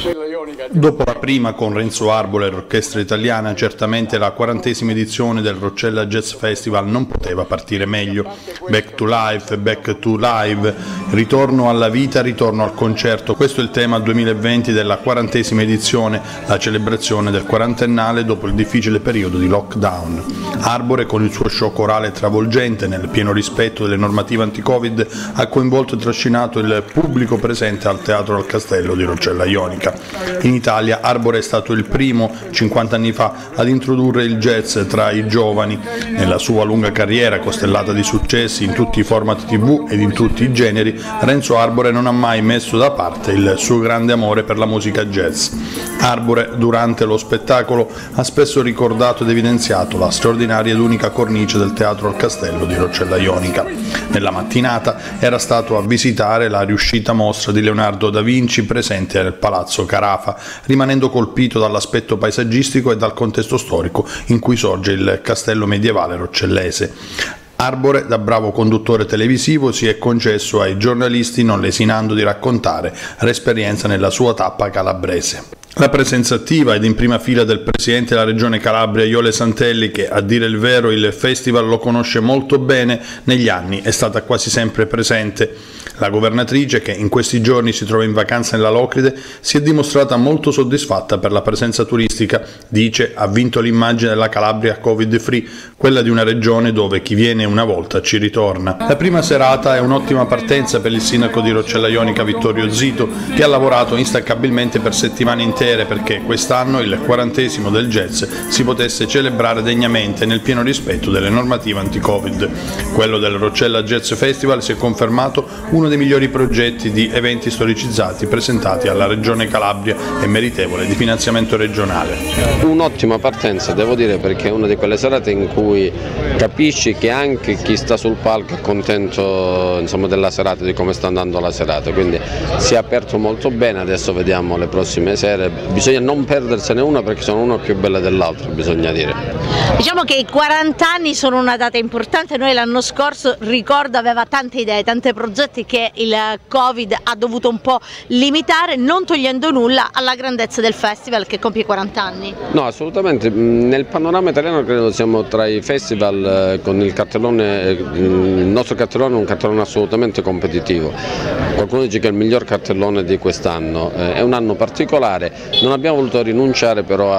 Dopo la prima con Renzo Arbore e l'orchestra italiana, certamente la quarantesima edizione del Roccella Jazz Festival non poteva partire meglio. Back to life, back to live, ritorno alla vita, ritorno al concerto. Questo è il tema duemilaventi della quarantesima edizione, la celebrazione del quarantennale dopo il difficile periodo di lockdown. Arbore, con il suo show corale travolgente nel pieno rispetto delle normative anti-Covid, ha coinvolto e trascinato il pubblico presente al Teatro al Castello di Roccella Ionica. In Italia Arbore è stato il primo, cinquanta anni fa, ad introdurre il jazz tra i giovani. Nella sua lunga carriera, costellata di successi in tutti i format tivù ed in tutti i generi, Renzo Arbore non ha mai messo da parte il suo grande amore per la musica jazz. Arbore, durante lo spettacolo, ha spesso ricordato ed evidenziato la straordinaria ed unica cornice del Teatro al Castello di Roccella Ionica. Nella mattinata era stato a visitare la riuscita mostra di Leonardo da Vinci presente nel Palazzo Carafa, rimanendo colpito dall'aspetto paesaggistico e dal contesto storico in cui sorge il castello medievale roccellese. Arbore, da bravo conduttore televisivo, si è concesso ai giornalisti, non lesinando di raccontare l'esperienza nella sua tappa calabrese. La presenza attiva ed in prima fila del presidente della regione Calabria, Iole Santelli, che a dire il vero il festival lo conosce molto bene, negli anni è stata quasi sempre presente. La governatrice, che in questi giorni si trova in vacanza nella Locride, si è dimostrata molto soddisfatta per la presenza turistica. Dice: ha vinto l'immagine della Calabria Covid free, quella di una regione dove chi viene una volta ci ritorna. La prima serata è un'ottima partenza per il sindaco di Roccella Ionica Vittorio Zito, che ha lavorato instaccabilmente per settimane intere perché quest'anno, il quarantesimo del jazz, si potesse celebrare degnamente nel pieno rispetto delle normative anti-Covid. Quello del Roccella Jazz Festival si è confermato uno dei migliori progetti di eventi storicizzati presentati alla Regione Calabria e meritevole di finanziamento regionale. Un'ottima partenza, devo dire, perché è una di quelle serate in cui capisci che anche chi sta sul palco è contento, insomma, della serata, di come sta andando la serata, quindi si è aperto molto bene. Adesso vediamo le prossime sere, bisogna non perdersene una perché sono una più bella dell'altra, bisogna dire. Diciamo che i quaranta anni sono una data importante. Noi l'anno scorso, ricordo, aveva tante idee, tanti progetti che il Covid ha dovuto un po' limitare, non togliendo nulla alla grandezza del festival che compie quaranta anni. No, assolutamente, nel panorama italiano credo siamo tra i festival con il cartellone, il nostro cartellone è un cartellone assolutamente competitivo. Qualcuno dice che è il miglior cartellone di quest'anno, è un anno particolare, non abbiamo voluto rinunciare però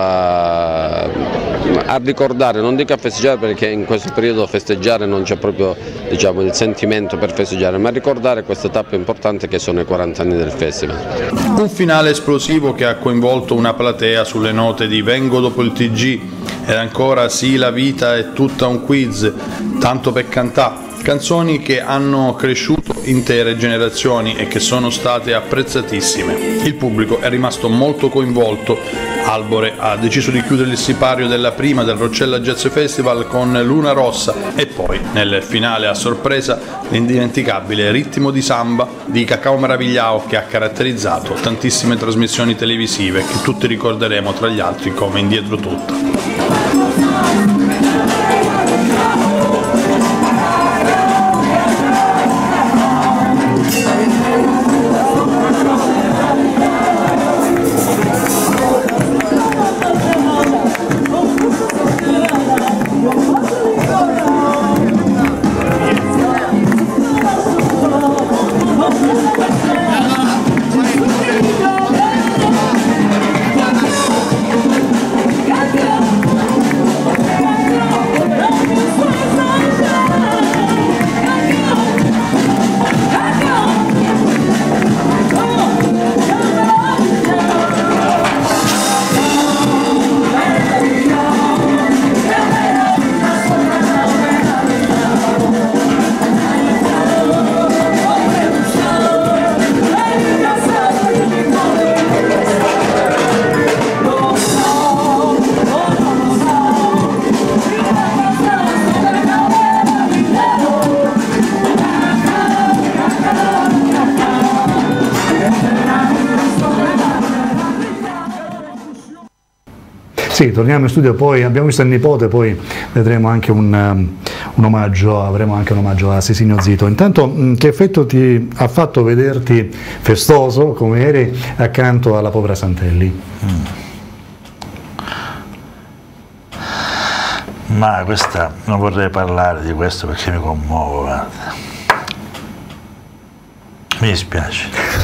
a, a ricordare, non dico a festeggiare perché in questo periodo festeggiare non c'è proprio, diciamo, il sentimento per festeggiare, ma ricordare questa tappa importante che sono i quaranta anni del festival. Un finale esplosivo che ha coinvolto una platea sulle note di Vengo dopo il T G, ed ancora Sì, la vita è tutta un quiz, Tanto per cantà, canzoni che hanno cresciuto intere generazioni e che sono state apprezzatissime. Il pubblico è rimasto molto coinvolto. Arbore ha deciso di chiudere il sipario della prima del Roccella Jazz Festival con Luna Rossa e poi, nel finale a sorpresa, l'indimenticabile ritmo di samba di Cacao Maravigliao, che ha caratterizzato tantissime trasmissioni televisive che tutti ricorderemo, tra gli altri come Indietro Tutta. Sì, torniamo in studio, poi abbiamo visto il nipote, poi vedremo anche un, um, un omaggio, avremo anche un omaggio a Sisinio Zito. Intanto mh, che effetto ti ha fatto vederti festoso come eri accanto alla povera Santelli? Mm. Ma questa, non vorrei parlare di questo perché mi commuovo, guarda. Mi dispiace.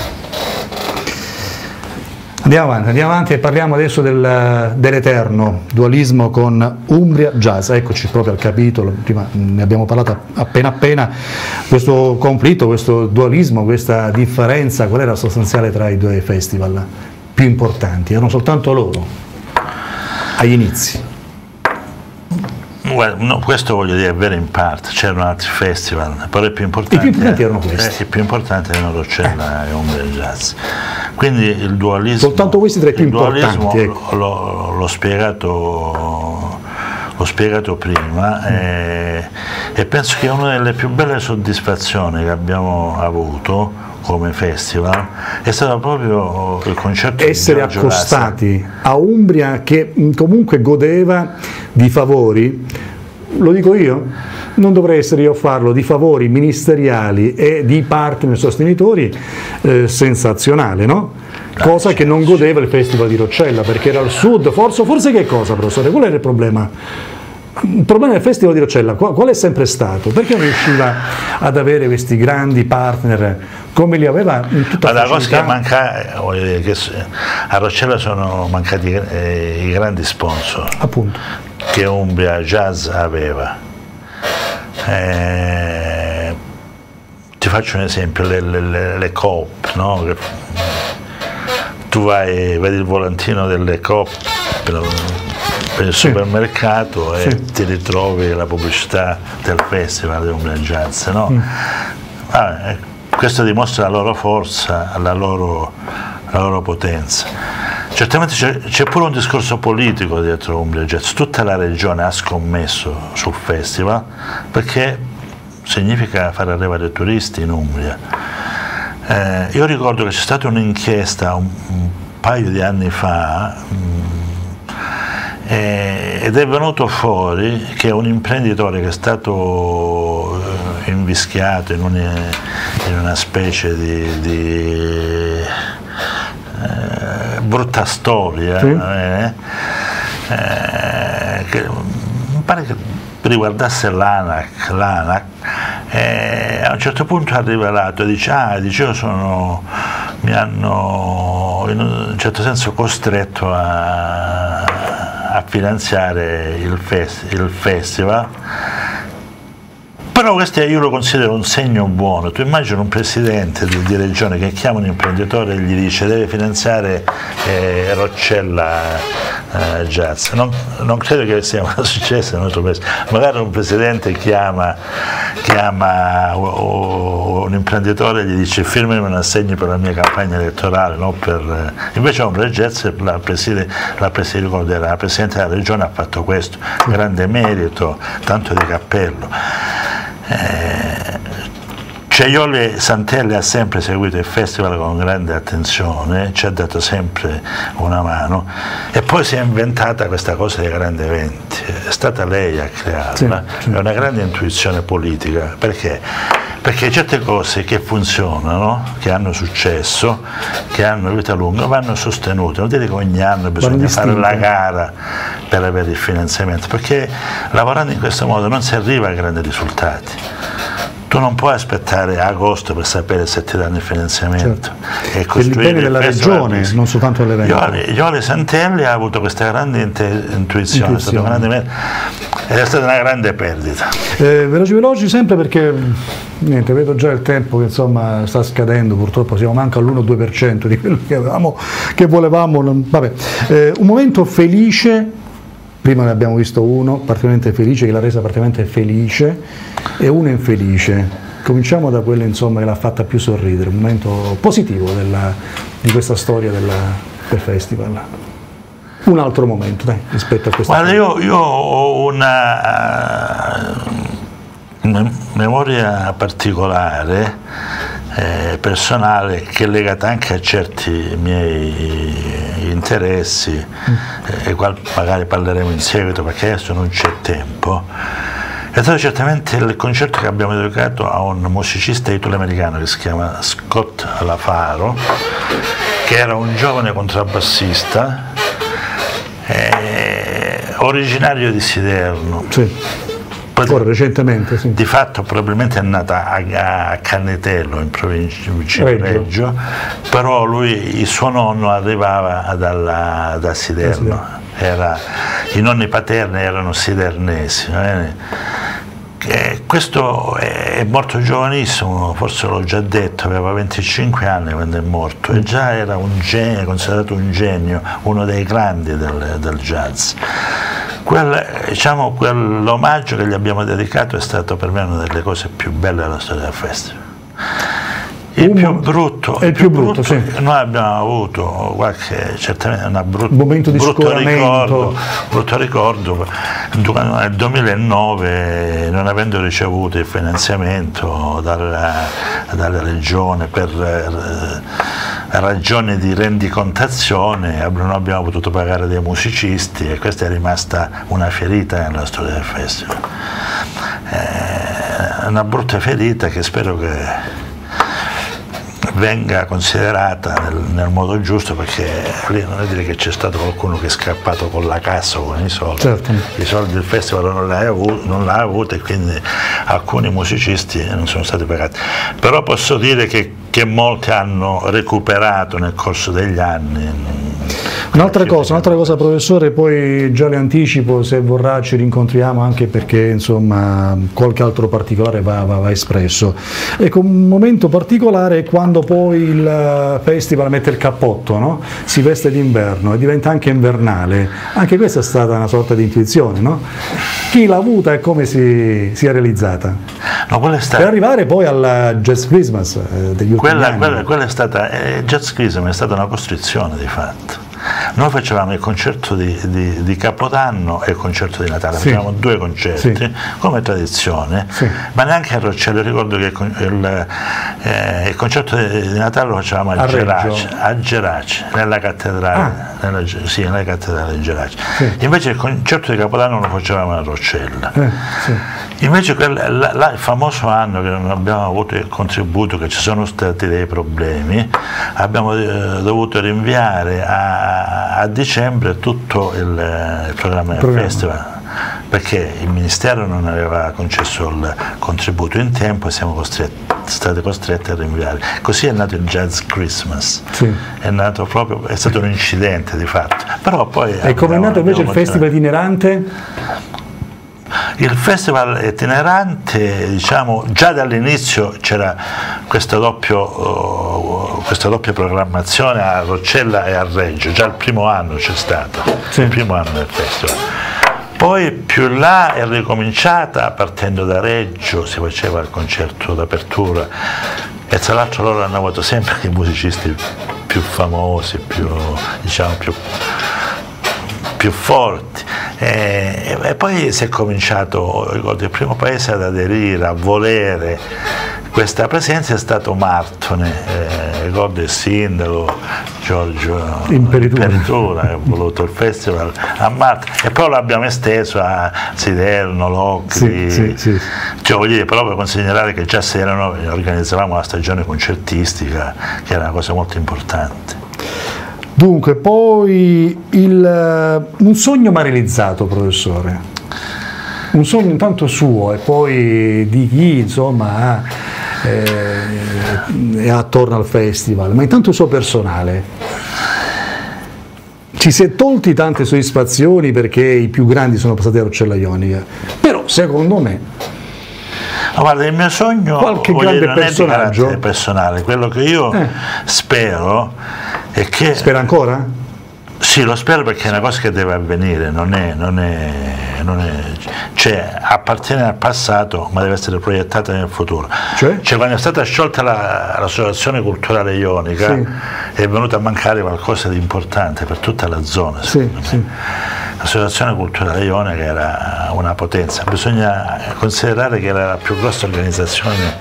Andiamo avanti, andiamo avanti e parliamo adesso del, dell'eterno dualismo con Umbria Jazz. Eccoci proprio al capitolo, prima ne abbiamo parlato appena appena, questo conflitto, questo dualismo, questa differenza, qual era sostanziale tra i due festival più importanti? Erano soltanto loro, agli inizi? Guarda, no, questo voglio dire è vero in parte, c'erano altri festival, però i più importanti, I più importanti erano questi. Eh, I più importanti erano Roccella eh. e Umbria Jazz. Quindi il dualismo, soltanto questi tra i più importanti, ecco. l'ho spiegato, l'ho spiegato prima mm. e, e penso che una delle più belle soddisfazioni che abbiamo avuto come festival è stato proprio il concerto essere di accostati Lassi. a Umbria, che comunque godeva di favori, lo dico io, non dovrei essere io a farlo, di favori ministeriali e di partner sostenitori eh, sensazionale, no? Cosa che non godeva il Festival di Roccella, perché era al sud. Forse, forse che cosa, professore? Qual era il problema? Il problema del Festival di Roccella qual è sempre stato? Perché non riusciva ad avere questi grandi partner come li aveva in tutta la facilità? La cosa che manca, voglio dire, che a Roccella sono mancati eh, i grandi sponsor, appunto, che Umbria Jazz aveva. Eh, ti faccio un esempio, le, le, le Coop, no? Che, tu vai, vedi il volantino delle Coop per, per il sì. supermercato e sì. ti ritrovi la pubblicità del festival di Umbria Jazz, no? Mm. Ah, questo dimostra la loro forza, la loro, la loro potenza. Certamente c'è pure un discorso politico dietro Umbria Jazz. Tutta la regione ha scommesso sul festival perché significa far arrivare turisti in Umbria. Eh, io ricordo che c'è stata un'inchiesta un, un paio di anni fa mh, eh, ed è venuto fuori che un imprenditore che è stato eh, invischiato in, un, in una specie di, di eh, brutta storia, sì. eh, eh, che mi pare che riguardasse l'ANAC, l'ANAC eh, a un certo punto ha rivelato, dice, ah, dice, io sono, mi hanno in un certo senso costretto a, a finanziare il, fest, il festival. Però questo io lo considero un segno buono. Tu immagini un presidente di, di regione che chiama un imprenditore e gli dice deve finanziare eh, Roccella eh, Jazz. Non, non credo che sia mai successo nel nostro paese. Magari un presidente chiama, chiama o, o un imprenditore e gli dice firmami un assegno per la mia campagna elettorale, no? Per, invece Umbria Jazz, la, preside, la, preside, la Presidente della regione ha fatto questo, grande merito, tanto di cappello. Eh, Ceioli Santelli ha sempre seguito il festival con grande attenzione, ci ha dato sempre una mano e poi si è inventata questa cosa dei grandi eventi, è stata lei a crearla, sì, sì. È una grande intuizione politica, perché? Perché certe cose che funzionano, che hanno successo, che hanno vita lunga, vanno sostenute, non dire che ogni anno bisogna fare la gara per avere il finanziamento, perché lavorando in questo modo non si arriva a grandi risultati. Tu non puoi aspettare agosto per sapere se ti danno il finanziamento. Certo. E costruire della regione, non soltanto dell'evento. Iole Santelli ha avuto questa grande intuizione, intuizione. È stata una grande, ed è stata una grande perdita. Eh, veloci veloci sempre perché niente, vedo già il tempo che insomma sta scadendo, purtroppo siamo manca all'uno due per cento di quello che avevamo, che volevamo. Vabbè. Eh, un momento felice. Prima ne abbiamo visto uno particolarmente felice, che l'ha resa particolarmente felice, e uno infelice. Cominciamo da quello insomma, che l'ha fatta più sorridere, un momento positivo della, di questa storia della, del festival. Un altro momento dai, rispetto a questo. Guarda, io, io ho una uh, memoria particolare, eh, personale, che è legata anche a certi miei interessi, mm. e qual magari parleremo in seguito perché adesso non c'è tempo. È stato certamente il concerto che abbiamo dedicato a un musicista italo-americano che si chiama Scott Lafaro, che era un giovane contrabbassista eh, originario di Siderno. Sì. Ora, recentemente, sì. Di fatto probabilmente è nata a, a Cannitello, in provincia di Reggio. Reggio, però lui, il suo nonno arrivava dalla, da Siderno, era, i nonni paterni erano sidernesi. Eh. Eh, questo è morto giovanissimo, forse l'ho già detto, aveva venticinque anni quando è morto e già era un genio, considerato un genio, uno dei grandi del, del jazz. Quel, diciamo, quell'omaggio che gli abbiamo dedicato è stato per me una delle cose più belle della storia del festival. Il più brutto, è il più brutto, sì. Noi abbiamo avuto qualche, certamente una brut, momento di brutto ricordo, brutto ricordo nel duemilanove, non avendo ricevuto il finanziamento dalla, dalla regione per eh, ragioni di rendicontazione, non abbiamo potuto pagare dei musicisti e questa è rimasta una ferita nella storia del festival. È una brutta ferita che spero che venga considerata nel, nel modo giusto, perché lì non è dire che c'è stato qualcuno che è scappato con la cassa o con i soldi. Certo. I soldi del festival non l'ha avuto, non l'ha avuto e quindi alcuni musicisti non sono stati pagati. Però posso dire che, che molti hanno recuperato nel corso degli anni. Un'altra cosa, un'altra cosa professore, poi già le anticipo, se vorrà ci rincontriamo anche perché insomma qualche altro particolare va, va, va espresso. Ecco, un momento particolare è quando poi il festival mette il cappotto, no? Si veste d'inverno e diventa anche invernale. Anche questa è stata una sorta di intuizione, no? Chi l'ha avuta e come si, si è realizzata? No, quella è stata... Per arrivare poi al Jazz Christmas eh, degli ultimi quella, anni. Quella, quella è stata, eh, Jazz Christmas è stata una costruzione di fatto. Noi facevamo il concerto di, di, di Capodanno e il concerto di Natale, sì. Facevamo due concerti, sì. Come tradizione, sì. Ma neanche a Roccello, ricordo che il, il, eh, il concerto di Natale lo facevamo a, a Gerace, a Gerace, nella cattedrale, ah. nella, sì, nella cattedrale di Gerace. Sì. Invece il concerto di Capodanno lo facevamo a Roccella. Eh, sì. Invece quel, la, la, il famoso anno che non abbiamo avuto il contributo, che ci sono stati dei problemi, abbiamo eh, dovuto rinviare a, a dicembre tutto il, il programma del festival, perché il Ministero non aveva concesso il contributo in tempo e siamo costretti, stati costretti a rinviare. Così è nato il Jazz Christmas, sì. È nato proprio, è stato un incidente di fatto. Però poi e come è nato invece il festival itinerante? Il festival itinerante, diciamo, già dall'inizio c'era questa, doppio, uh, questa doppia programmazione a Roccella e a Reggio, già il primo anno c'è stato, sì. Il primo anno del festival. Poi più là è ricominciata, partendo da Reggio si faceva il concerto d'apertura e tra l'altro loro hanno avuto sempre i musicisti più famosi, più, diciamo, più, più forti. E, e poi si è cominciato, ricordo, il primo paese ad aderire, a volere questa presenza è stato Martone, eh, ricordo il sindaco Giorgio Imperitura che ha voluto il festival a Martone e poi l'abbiamo esteso a Siderno, Locri, sì, sì, sì. Cioè, voglio dire, però per considerare che già a Siderno organizzavamo la stagione concertistica, che era una cosa molto importante. Dunque, poi il, un sogno mai realizzato, professore, un sogno intanto suo e poi di chi insomma eh, è attorno al festival, ma intanto il suo personale. Ci si è tolti tante soddisfazioni perché i più grandi sono passati a Roccella Ionica, però secondo me ma guarda, il mio sogno qualche grande dire, non personaggio è di personale, quello che io eh. spero è che... Spera ancora? Sì, lo spero perché è una cosa che deve avvenire, non è, non è, non è, cioè appartiene al passato ma deve essere proiettata nel futuro. Cioè, cioè quando è stata sciolta l'associazione culturale ionica sì. È venuto a mancare qualcosa di importante per tutta la zona. Sì, sì. L'associazione culturale ionica era una potenza, bisogna considerare che era la più grossa organizzazione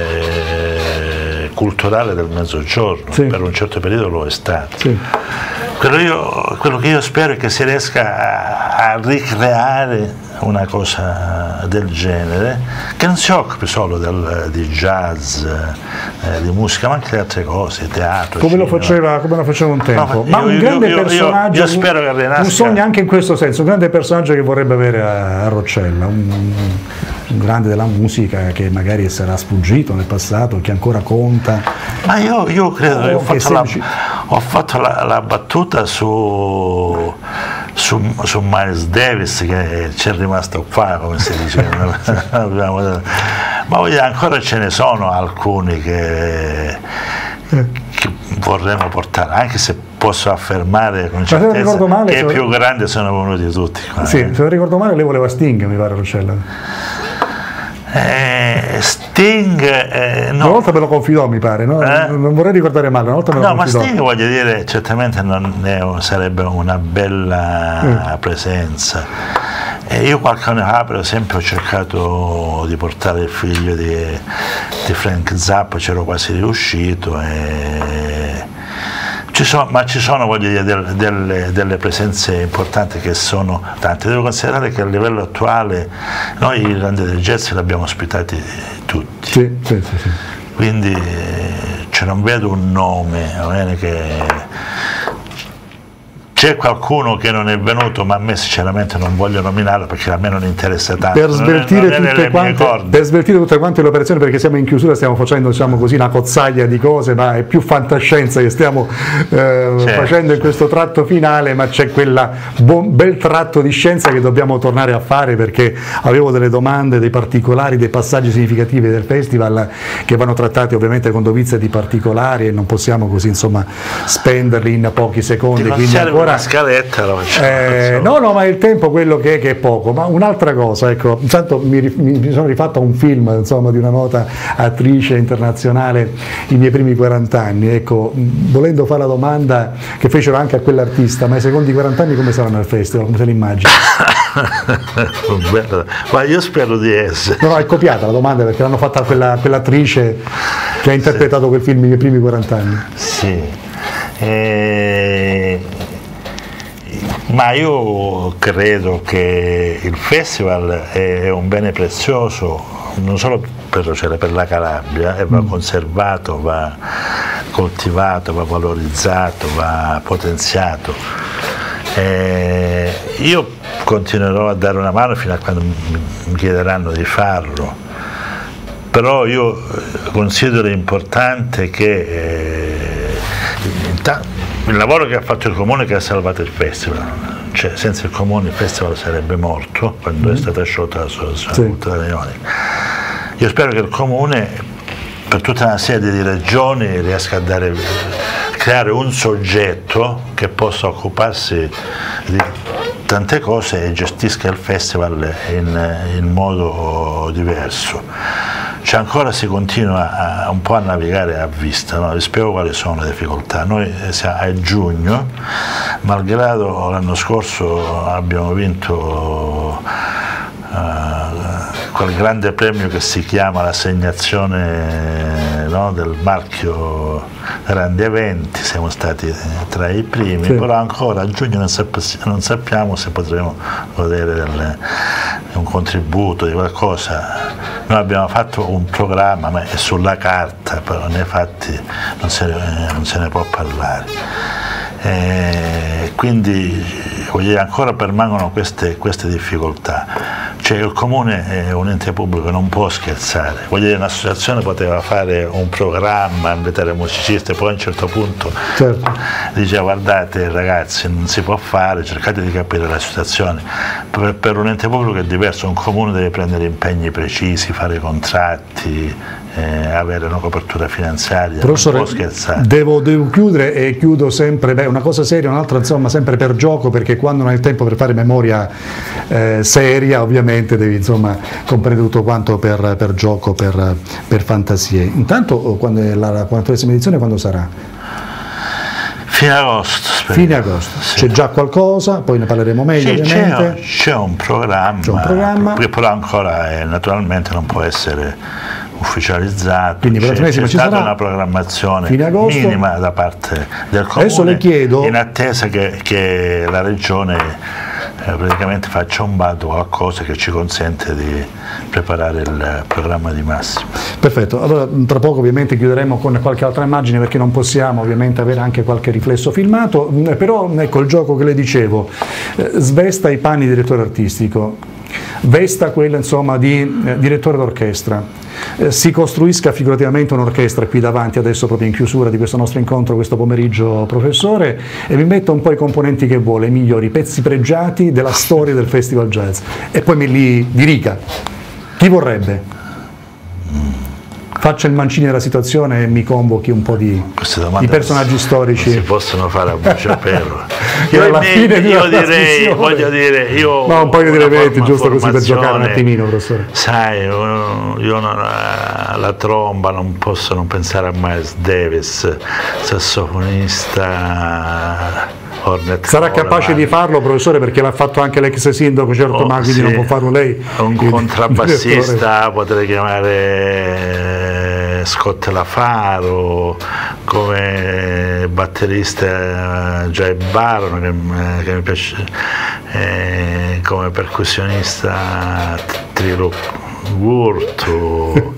eh, culturale del Mezzogiorno, sì. Per un certo periodo lo è stato. Sì. quello, io, quello che io spero è che si riesca a, a ricreare una cosa del genere, che non si occupi solo del, di jazz, eh, di musica, ma anche di altre cose, teatro, come cinema. lo faceva, come lo faceva un tempo. No, ma io, un grande io, io, personaggio, io, io spero che rinasca. Un sogno anche in questo senso, un grande personaggio che vorrebbe avere a, a Roccella, un, un grande della musica che magari sarà sfuggito nel passato, che ancora conta. Ma io, io credo, oh, ho, fatto la, ho fatto la, la battuta su, su, su Miles Davis, che ci è rimasto qua, come si dice. Ma voglio, ancora ce ne sono alcuni che, che vorremmo portare, anche se posso affermare con certezza male, che i più grandi sono venuti tutti qua. Sì, se non ricordo male lei voleva Sting, mi pare, Roccella. Eh, Sting eh, no. Una volta me lo confidò, mi pare, no? Eh? Non vorrei ricordare male, una volta me lo no, confidò. Ma Sting, voglio dire, certamente non è, sarebbe una bella mm. presenza. E io qualche anno fa, per esempio, ho cercato di portare il figlio di, di Frank Zappa, c'ero quasi riuscito. E ci sono, ma ci sono, voglio dire, del, delle, delle presenze importanti che sono tante. Devo considerare che a livello attuale noi i grandi del jazz li abbiamo ospitati tutti. Sì, sì, sì, sì. Quindi cioè, non vedo un nome, va bene, che c'è qualcuno che non è venuto, ma a me sinceramente non voglio nominarlo perché a me non interessa tanto. Per sveltire, non è, non tutte, quante, per sveltire tutte quante le operazioni, perché siamo in chiusura, stiamo facendo, diciamo così, una cozzaglia di cose, ma è più fantascienza che stiamo eh, certo. facendo in questo tratto finale, ma c'è quel bel tratto di scienza che dobbiamo tornare a fare, perché avevo delle domande, dei particolari, dei passaggi significativi del festival che vanno trattati ovviamente con dovizia di particolari e non possiamo così, insomma, spenderli in pochi secondi. Quindi ancora una scaletta lo eh, no no ma il tempo quello che è, che è poco. Ma un'altra cosa, ecco, intanto mi, mi, mi sono rifatto a un film, insomma, di una nota attrice internazionale, i miei primi quaranta anni, ecco, volendo fare la domanda che fecero anche a quell'artista: ma i secondi quaranta anni come saranno al festival, come se l'immagini? Ma io spero di essere. No, no, è copiata la domanda perché l'hanno fatta quella, quell'attrice che ha interpretato sì. quel film, i miei primi quaranta anni. Sì. E... ma io credo che il festival è un bene prezioso non solo per, cioè, per la Calabria, e va mm. conservato, va coltivato, va valorizzato, va potenziato. E io continuerò a dare una mano fino a quando mi chiederanno di farlo, però io considero importante che eh, il lavoro che ha fatto il Comune, che ha salvato il festival, cioè senza il Comune il festival sarebbe morto quando mm. è stata sciolta l'associazione culturale ionica. Io spero che il Comune, per tutta una serie di ragioni, riesca a dare, creare un soggetto che possa occuparsi di tante cose e gestisca il festival in, in modo diverso. Cioè ancora si continua a, un po' a navigare a vista, no? Vi spiego quali sono le difficoltà. Noi siamo a giugno, malgrado l'anno scorso abbiamo vinto uh, quel grande premio che si chiama l'assegnazione, no, del marchio grandi eventi, siamo stati tra i primi, sì. Però ancora a giugno non, sapp non sappiamo se potremo godere del, di un contributo, di qualcosa. Noi abbiamo fatto un programma, ma è sulla carta, però nei fatti non se ne, non se ne può parlare. E quindi voglio dire, ancora permangono queste, queste difficoltà. Cioè il Comune è un ente pubblico, non può scherzare. Voglio dire, un'associazione poteva fare un programma, invitare musicisti, poi a un certo punto certo. dice: guardate ragazzi, non si può fare, cercate di capire la situazione. Per, per un ente pubblico è diverso, un Comune deve prendere impegni precisi, fare contratti, eh, avere una copertura finanziaria. Professore, non può scherzare. Devo, devo chiudere e chiudo sempre, beh, una cosa seria, un'altra insomma sempre per gioco, perché quando non hai il tempo per fare memoria eh, seria ovviamente devi insomma comprendere tutto quanto per, per gioco, per, per fantasie. Intanto quando è la quarantunesima edizione, quando sarà? Fine agosto. Spero. Fine agosto, sì. C'è già qualcosa, poi ne parleremo meglio sì, ovviamente. C'è un programma, un programma. Che però ancora eh, naturalmente non può essere ufficializzato, quindi per c'è, la c'è ci stata sarà una programmazione fine agosto, minima da parte del comune. Adesso le chiedo, in attesa che, che la regione eh, praticamente faccia un bando o qualcosa che ci consente di preparare il programma di Massimo. Perfetto, allora tra poco ovviamente chiuderemo con qualche altra immagine perché non possiamo ovviamente avere anche qualche riflesso filmato, però ecco il gioco che le dicevo, eh, svesta i panni di direttore artistico, vesta quella insomma di eh, direttore d'orchestra, eh, si costruisca figurativamente un'orchestra qui davanti adesso proprio in chiusura di questo nostro incontro questo pomeriggio, professore, e vi metta un po' i componenti che vuole, i migliori, i pezzi pregiati della storia del Festival Jazz e poi me li diriga. Chi vorrebbe? Faccia il Mancini della situazione e mi convochi un po' di, di personaggi storici. Si possono fare a bruciapelo. Io, alla fine io direi, voglio dire, io no, un paio di elementi, giusto così per giocare un formazione, attimino, professore. Sai, io non, la tromba non posso non pensare a Miles Davis, sassofonista. Hornet Sarà capace di farlo, professore, perché l'ha fatto anche l'ex sindaco, certo, oh, ma quindi sì. non può farlo lei. Un contrabbassista, potrei chiamare Scott Lafaro, come batterista Jay Baron, che, che mi piace, eh, come percussionista Trilo Gurtu.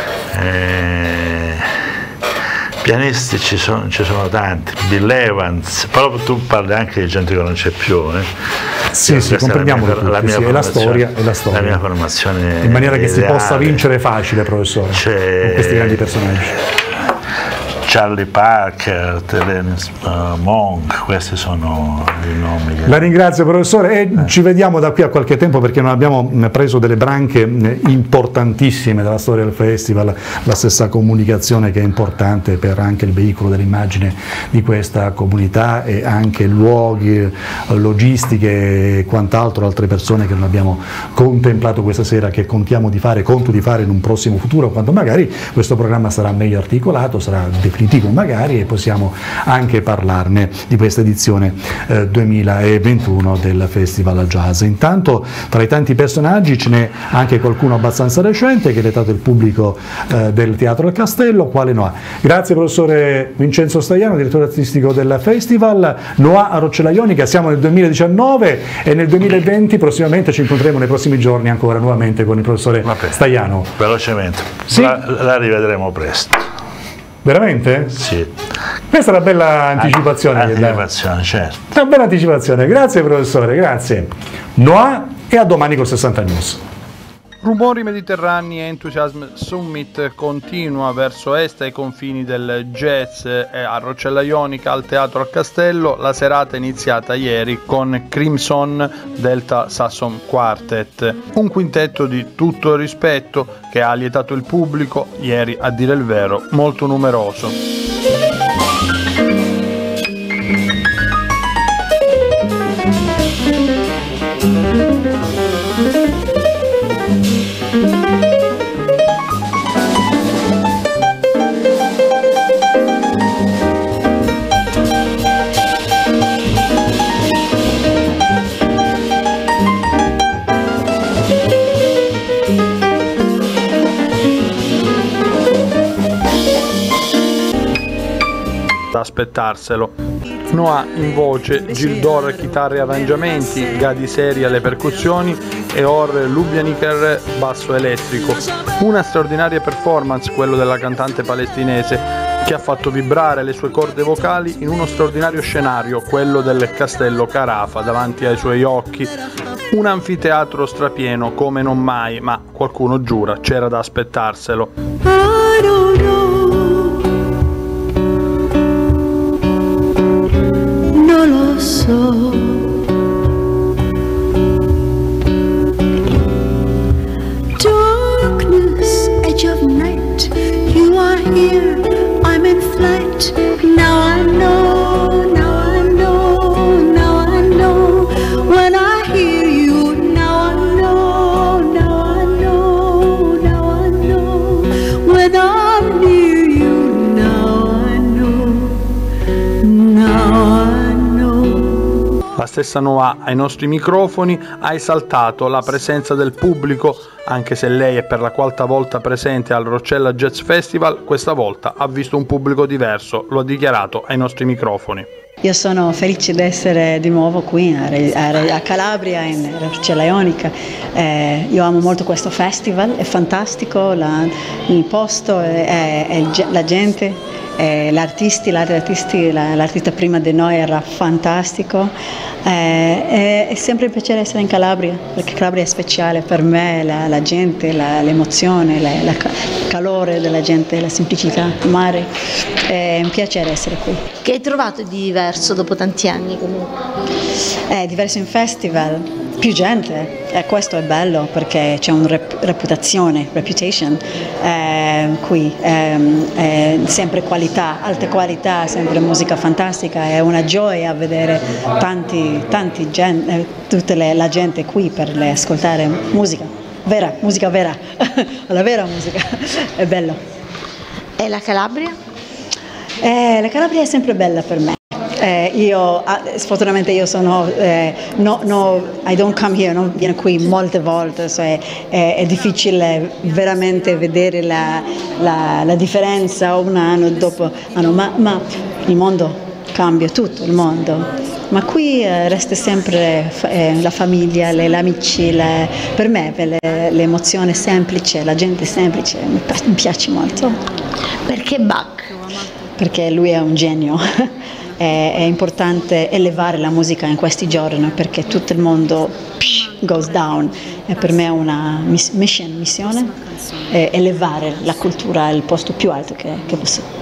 eh, Pianisti ci sono, ci sono tanti, Bill Evans, però tu parli anche di gente che non c'è più. Eh? Sì, sì, comprendiamo la mia, la mia sì, è la storia, è la storia. La mia formazione in maniera che ideale. Si possa vincere facile, professore, con questi grandi personaggi. Charlie Parker, Thelonious Monk, questi sono i nomi. Che... La ringrazio, professore, e eh. ci vediamo da qui a qualche tempo perché non abbiamo preso delle branche importantissime della storia del festival, la stessa comunicazione che è importante per anche il veicolo dell'immagine di questa comunità e anche luoghi, logistiche e quant'altro, altre persone che non abbiamo contemplato questa sera, che contiamo di fare, conto di fare in un prossimo futuro, quando magari questo programma sarà meglio articolato, sarà definitivo magari, e possiamo anche parlarne di questa edizione eh, duemilaventuno del Festival Jazz. Intanto tra i tanti personaggi ce n'è anche qualcuno abbastanza recente che è diventato il pubblico eh, del Teatro al Castello, quale Noà. Grazie professore Vincenzo Staiano, direttore artistico del Festival. Noà a Roccella Ionica, siamo nel duemiladiciannove e nel duemilaventi prossimamente ci incontreremo nei prossimi giorni ancora nuovamente con il professore Vabbè, Staiano. Velocemente, sì? la, la rivedremo presto. Veramente? Sì. Questa è una bella anticipazione. Anticipazione, certo. Una bella anticipazione. Grazie professore, grazie. Noà e a domani con sessanta News. Rumori mediterranei e Enthusiasm Summit continua verso est ai confini del jazz a Roccella Ionica al Teatro al Castello. La serata è iniziata ieri con Crimson Delta Sasson Quartet, un quintetto di tutto rispetto che ha lietato il pubblico, ieri a dire il vero molto numeroso. Aspettarselo. Noà in voce, Gildor chitarre e arrangiamenti, Gadi Seri alle percussioni e Or Lubianiker basso elettrico. Una straordinaria performance, quello della cantante palestinese, che ha fatto vibrare le sue corde vocali in uno straordinario scenario, quello del Castello Carafa, davanti ai suoi occhi. Un anfiteatro strapieno come non mai, ma qualcuno giura c'era da aspettarselo. I don't know. So darkness, edge of night, you are here, I'm in flight. Now I know, now I know, now I know. When I hear you, now I know, now I know, now I know. With our stessa Noah ai nostri microfoni ha esaltato la presenza del pubblico, anche se lei è per la quarta volta presente al Roccella Jazz Festival, questa volta ha visto un pubblico diverso, lo ha dichiarato ai nostri microfoni. Io sono felice di essere di nuovo qui a, a Calabria, in Roccella Ionica. Eh, io amo molto questo festival, è fantastico, la, il posto, è, è, è la gente. Eh, l'artisti, l'artisti, l'artista prima di noi era fantastico, eh, è, è sempre un piacere essere in Calabria, perché Calabria è speciale per me, la, la gente, la, l'emozione, la, la, il calore della gente, la semplicità, il mare, è un piacere essere qui. Che hai trovato di diverso dopo tanti anni comunque? È diverso in festival, più gente, e questo è bello perché c'è una rep- reputazione, reputation eh, qui, eh, eh, sempre qualità, alta qualità, sempre musica fantastica, è una gioia vedere tanti, tanti gen- eh, tutta le, la gente qui per le ascoltare musica, vera, musica vera, la vera musica, è bello. E la Calabria? Eh, la Calabria è sempre bella per me. Eh, io, sfortunatamente io sono, eh, no, no, I don't come here, non vieno qui molte volte, cioè, è, è difficile veramente vedere la, la, la differenza un anno dopo anno, ma, ma il mondo cambia, tutto il mondo, ma qui eh, resta sempre eh, la famiglia, le, gli amici, le, per me le, l'emozione semplice, la gente semplice, mi, mi piace molto. Perché Bach? Perché lui è un genio. È importante elevare la musica in questi giorni perché tutto il mondo goes down e per me è una mission, missione è elevare la cultura al posto più alto che, che possiamo.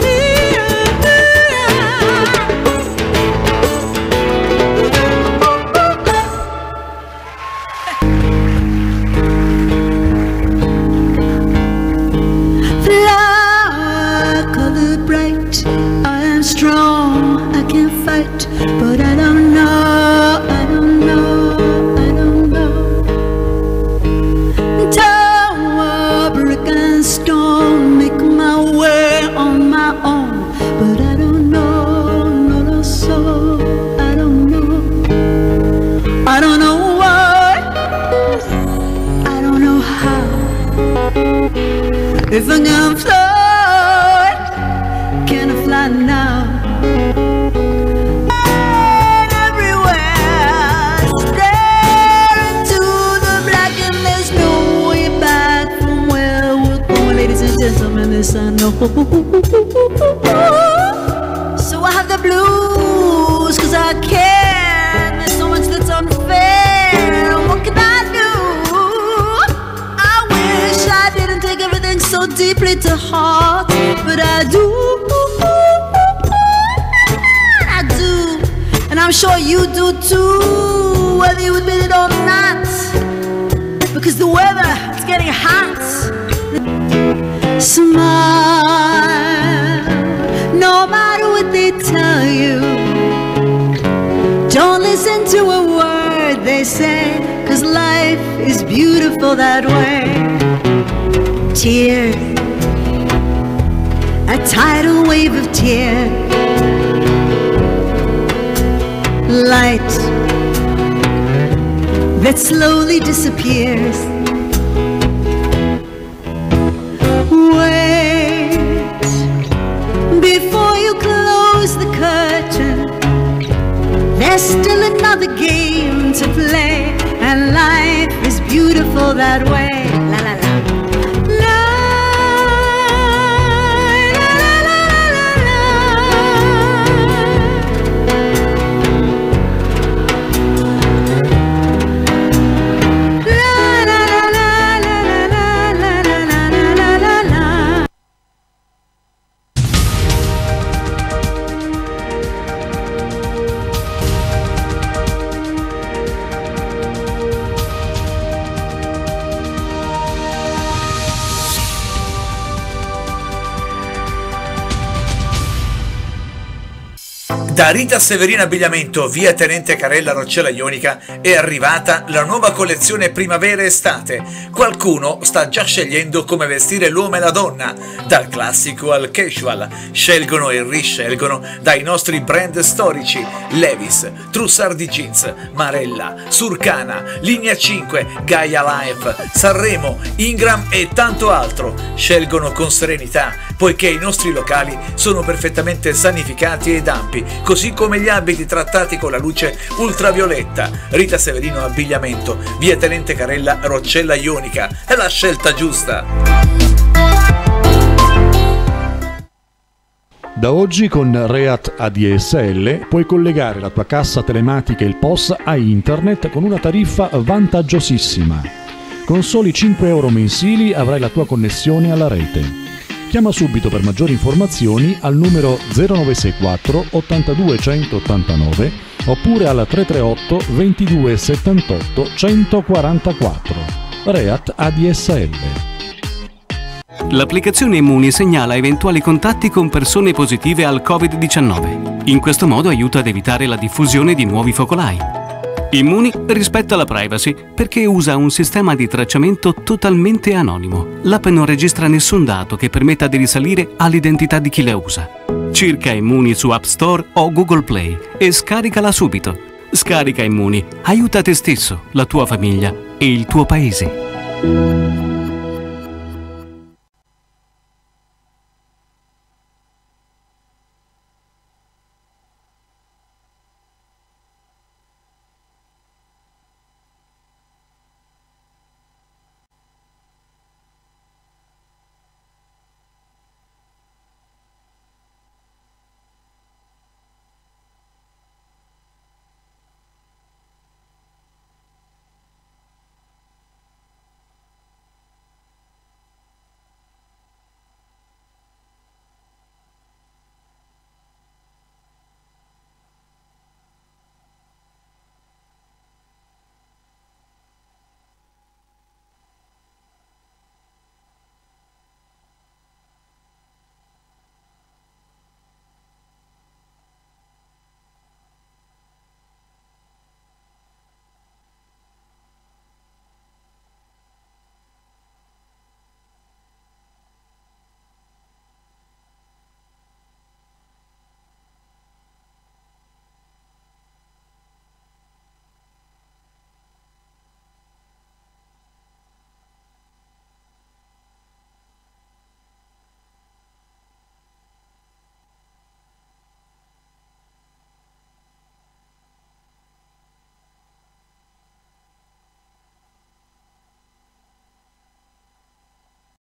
But I don't know, I don't know, I don't know. Tower, brick and stone, make my way on my own. But I don't know, not a soul, I don't know. I don't know why, I don't know how. If I can fly, can I fly now? Gentlemen, this I know. So I have the blues, cause I can. There's so much that's unfair. What can I do? I wish I didn't take everything so deeply to heart, but I do. I do. And I'm sure you do too, whether you admit it or not. Because the weather is getting hot. Smile, no matter what they tell you. Don't listen to a word they say, cause life is beautiful that way. Tears, a tidal wave of tears. Light that slowly disappears. Before you close the curtain, there's still another game to play, and life is beautiful that way. La la la. Da Rita Severino Abbigliamento, via Tenente Carella Roccella Ionica, è arrivata la nuova collezione primavera-estate. Qualcuno sta già scegliendo come vestire l'uomo e la donna, dal classico al casual. Scelgono e riscelgono dai nostri brand storici: Levi's, Trussardi Jeans, Marella, Surcana, Linea cinque, Gaia Life, Sanremo, Ingram e tanto altro. Scelgono con serenità, poiché i nostri locali sono perfettamente sanificati ed ampi, così come gli abiti trattati con la luce ultravioletta. Rita Severino Abbigliamento, via Tenente Carella Roccella Ionica, è la scelta giusta. Da oggi con Reat A D S L puoi collegare la tua cassa telematica e il P O S a internet con una tariffa vantaggiosissima. Con soli cinque euro mensili avrai la tua connessione alla rete. Chiama subito per maggiori informazioni al numero zero nove sei quattro ottantadue centottantanove oppure al tre tre otto ventidue settantotto centoquarantaquattro. Reat A D S L. L'applicazione Immuni segnala eventuali contatti con persone positive al covid diciannove. In questo modo aiuta ad evitare la diffusione di nuovi focolai. Immuni rispetta la privacy perché usa un sistema di tracciamento totalmente anonimo. L'app non registra nessun dato che permetta di risalire all'identità di chi la usa. Cerca Immuni su App Store o Google Play e scaricala subito. Scarica Immuni, aiuta te stesso, la tua famiglia e il tuo paese.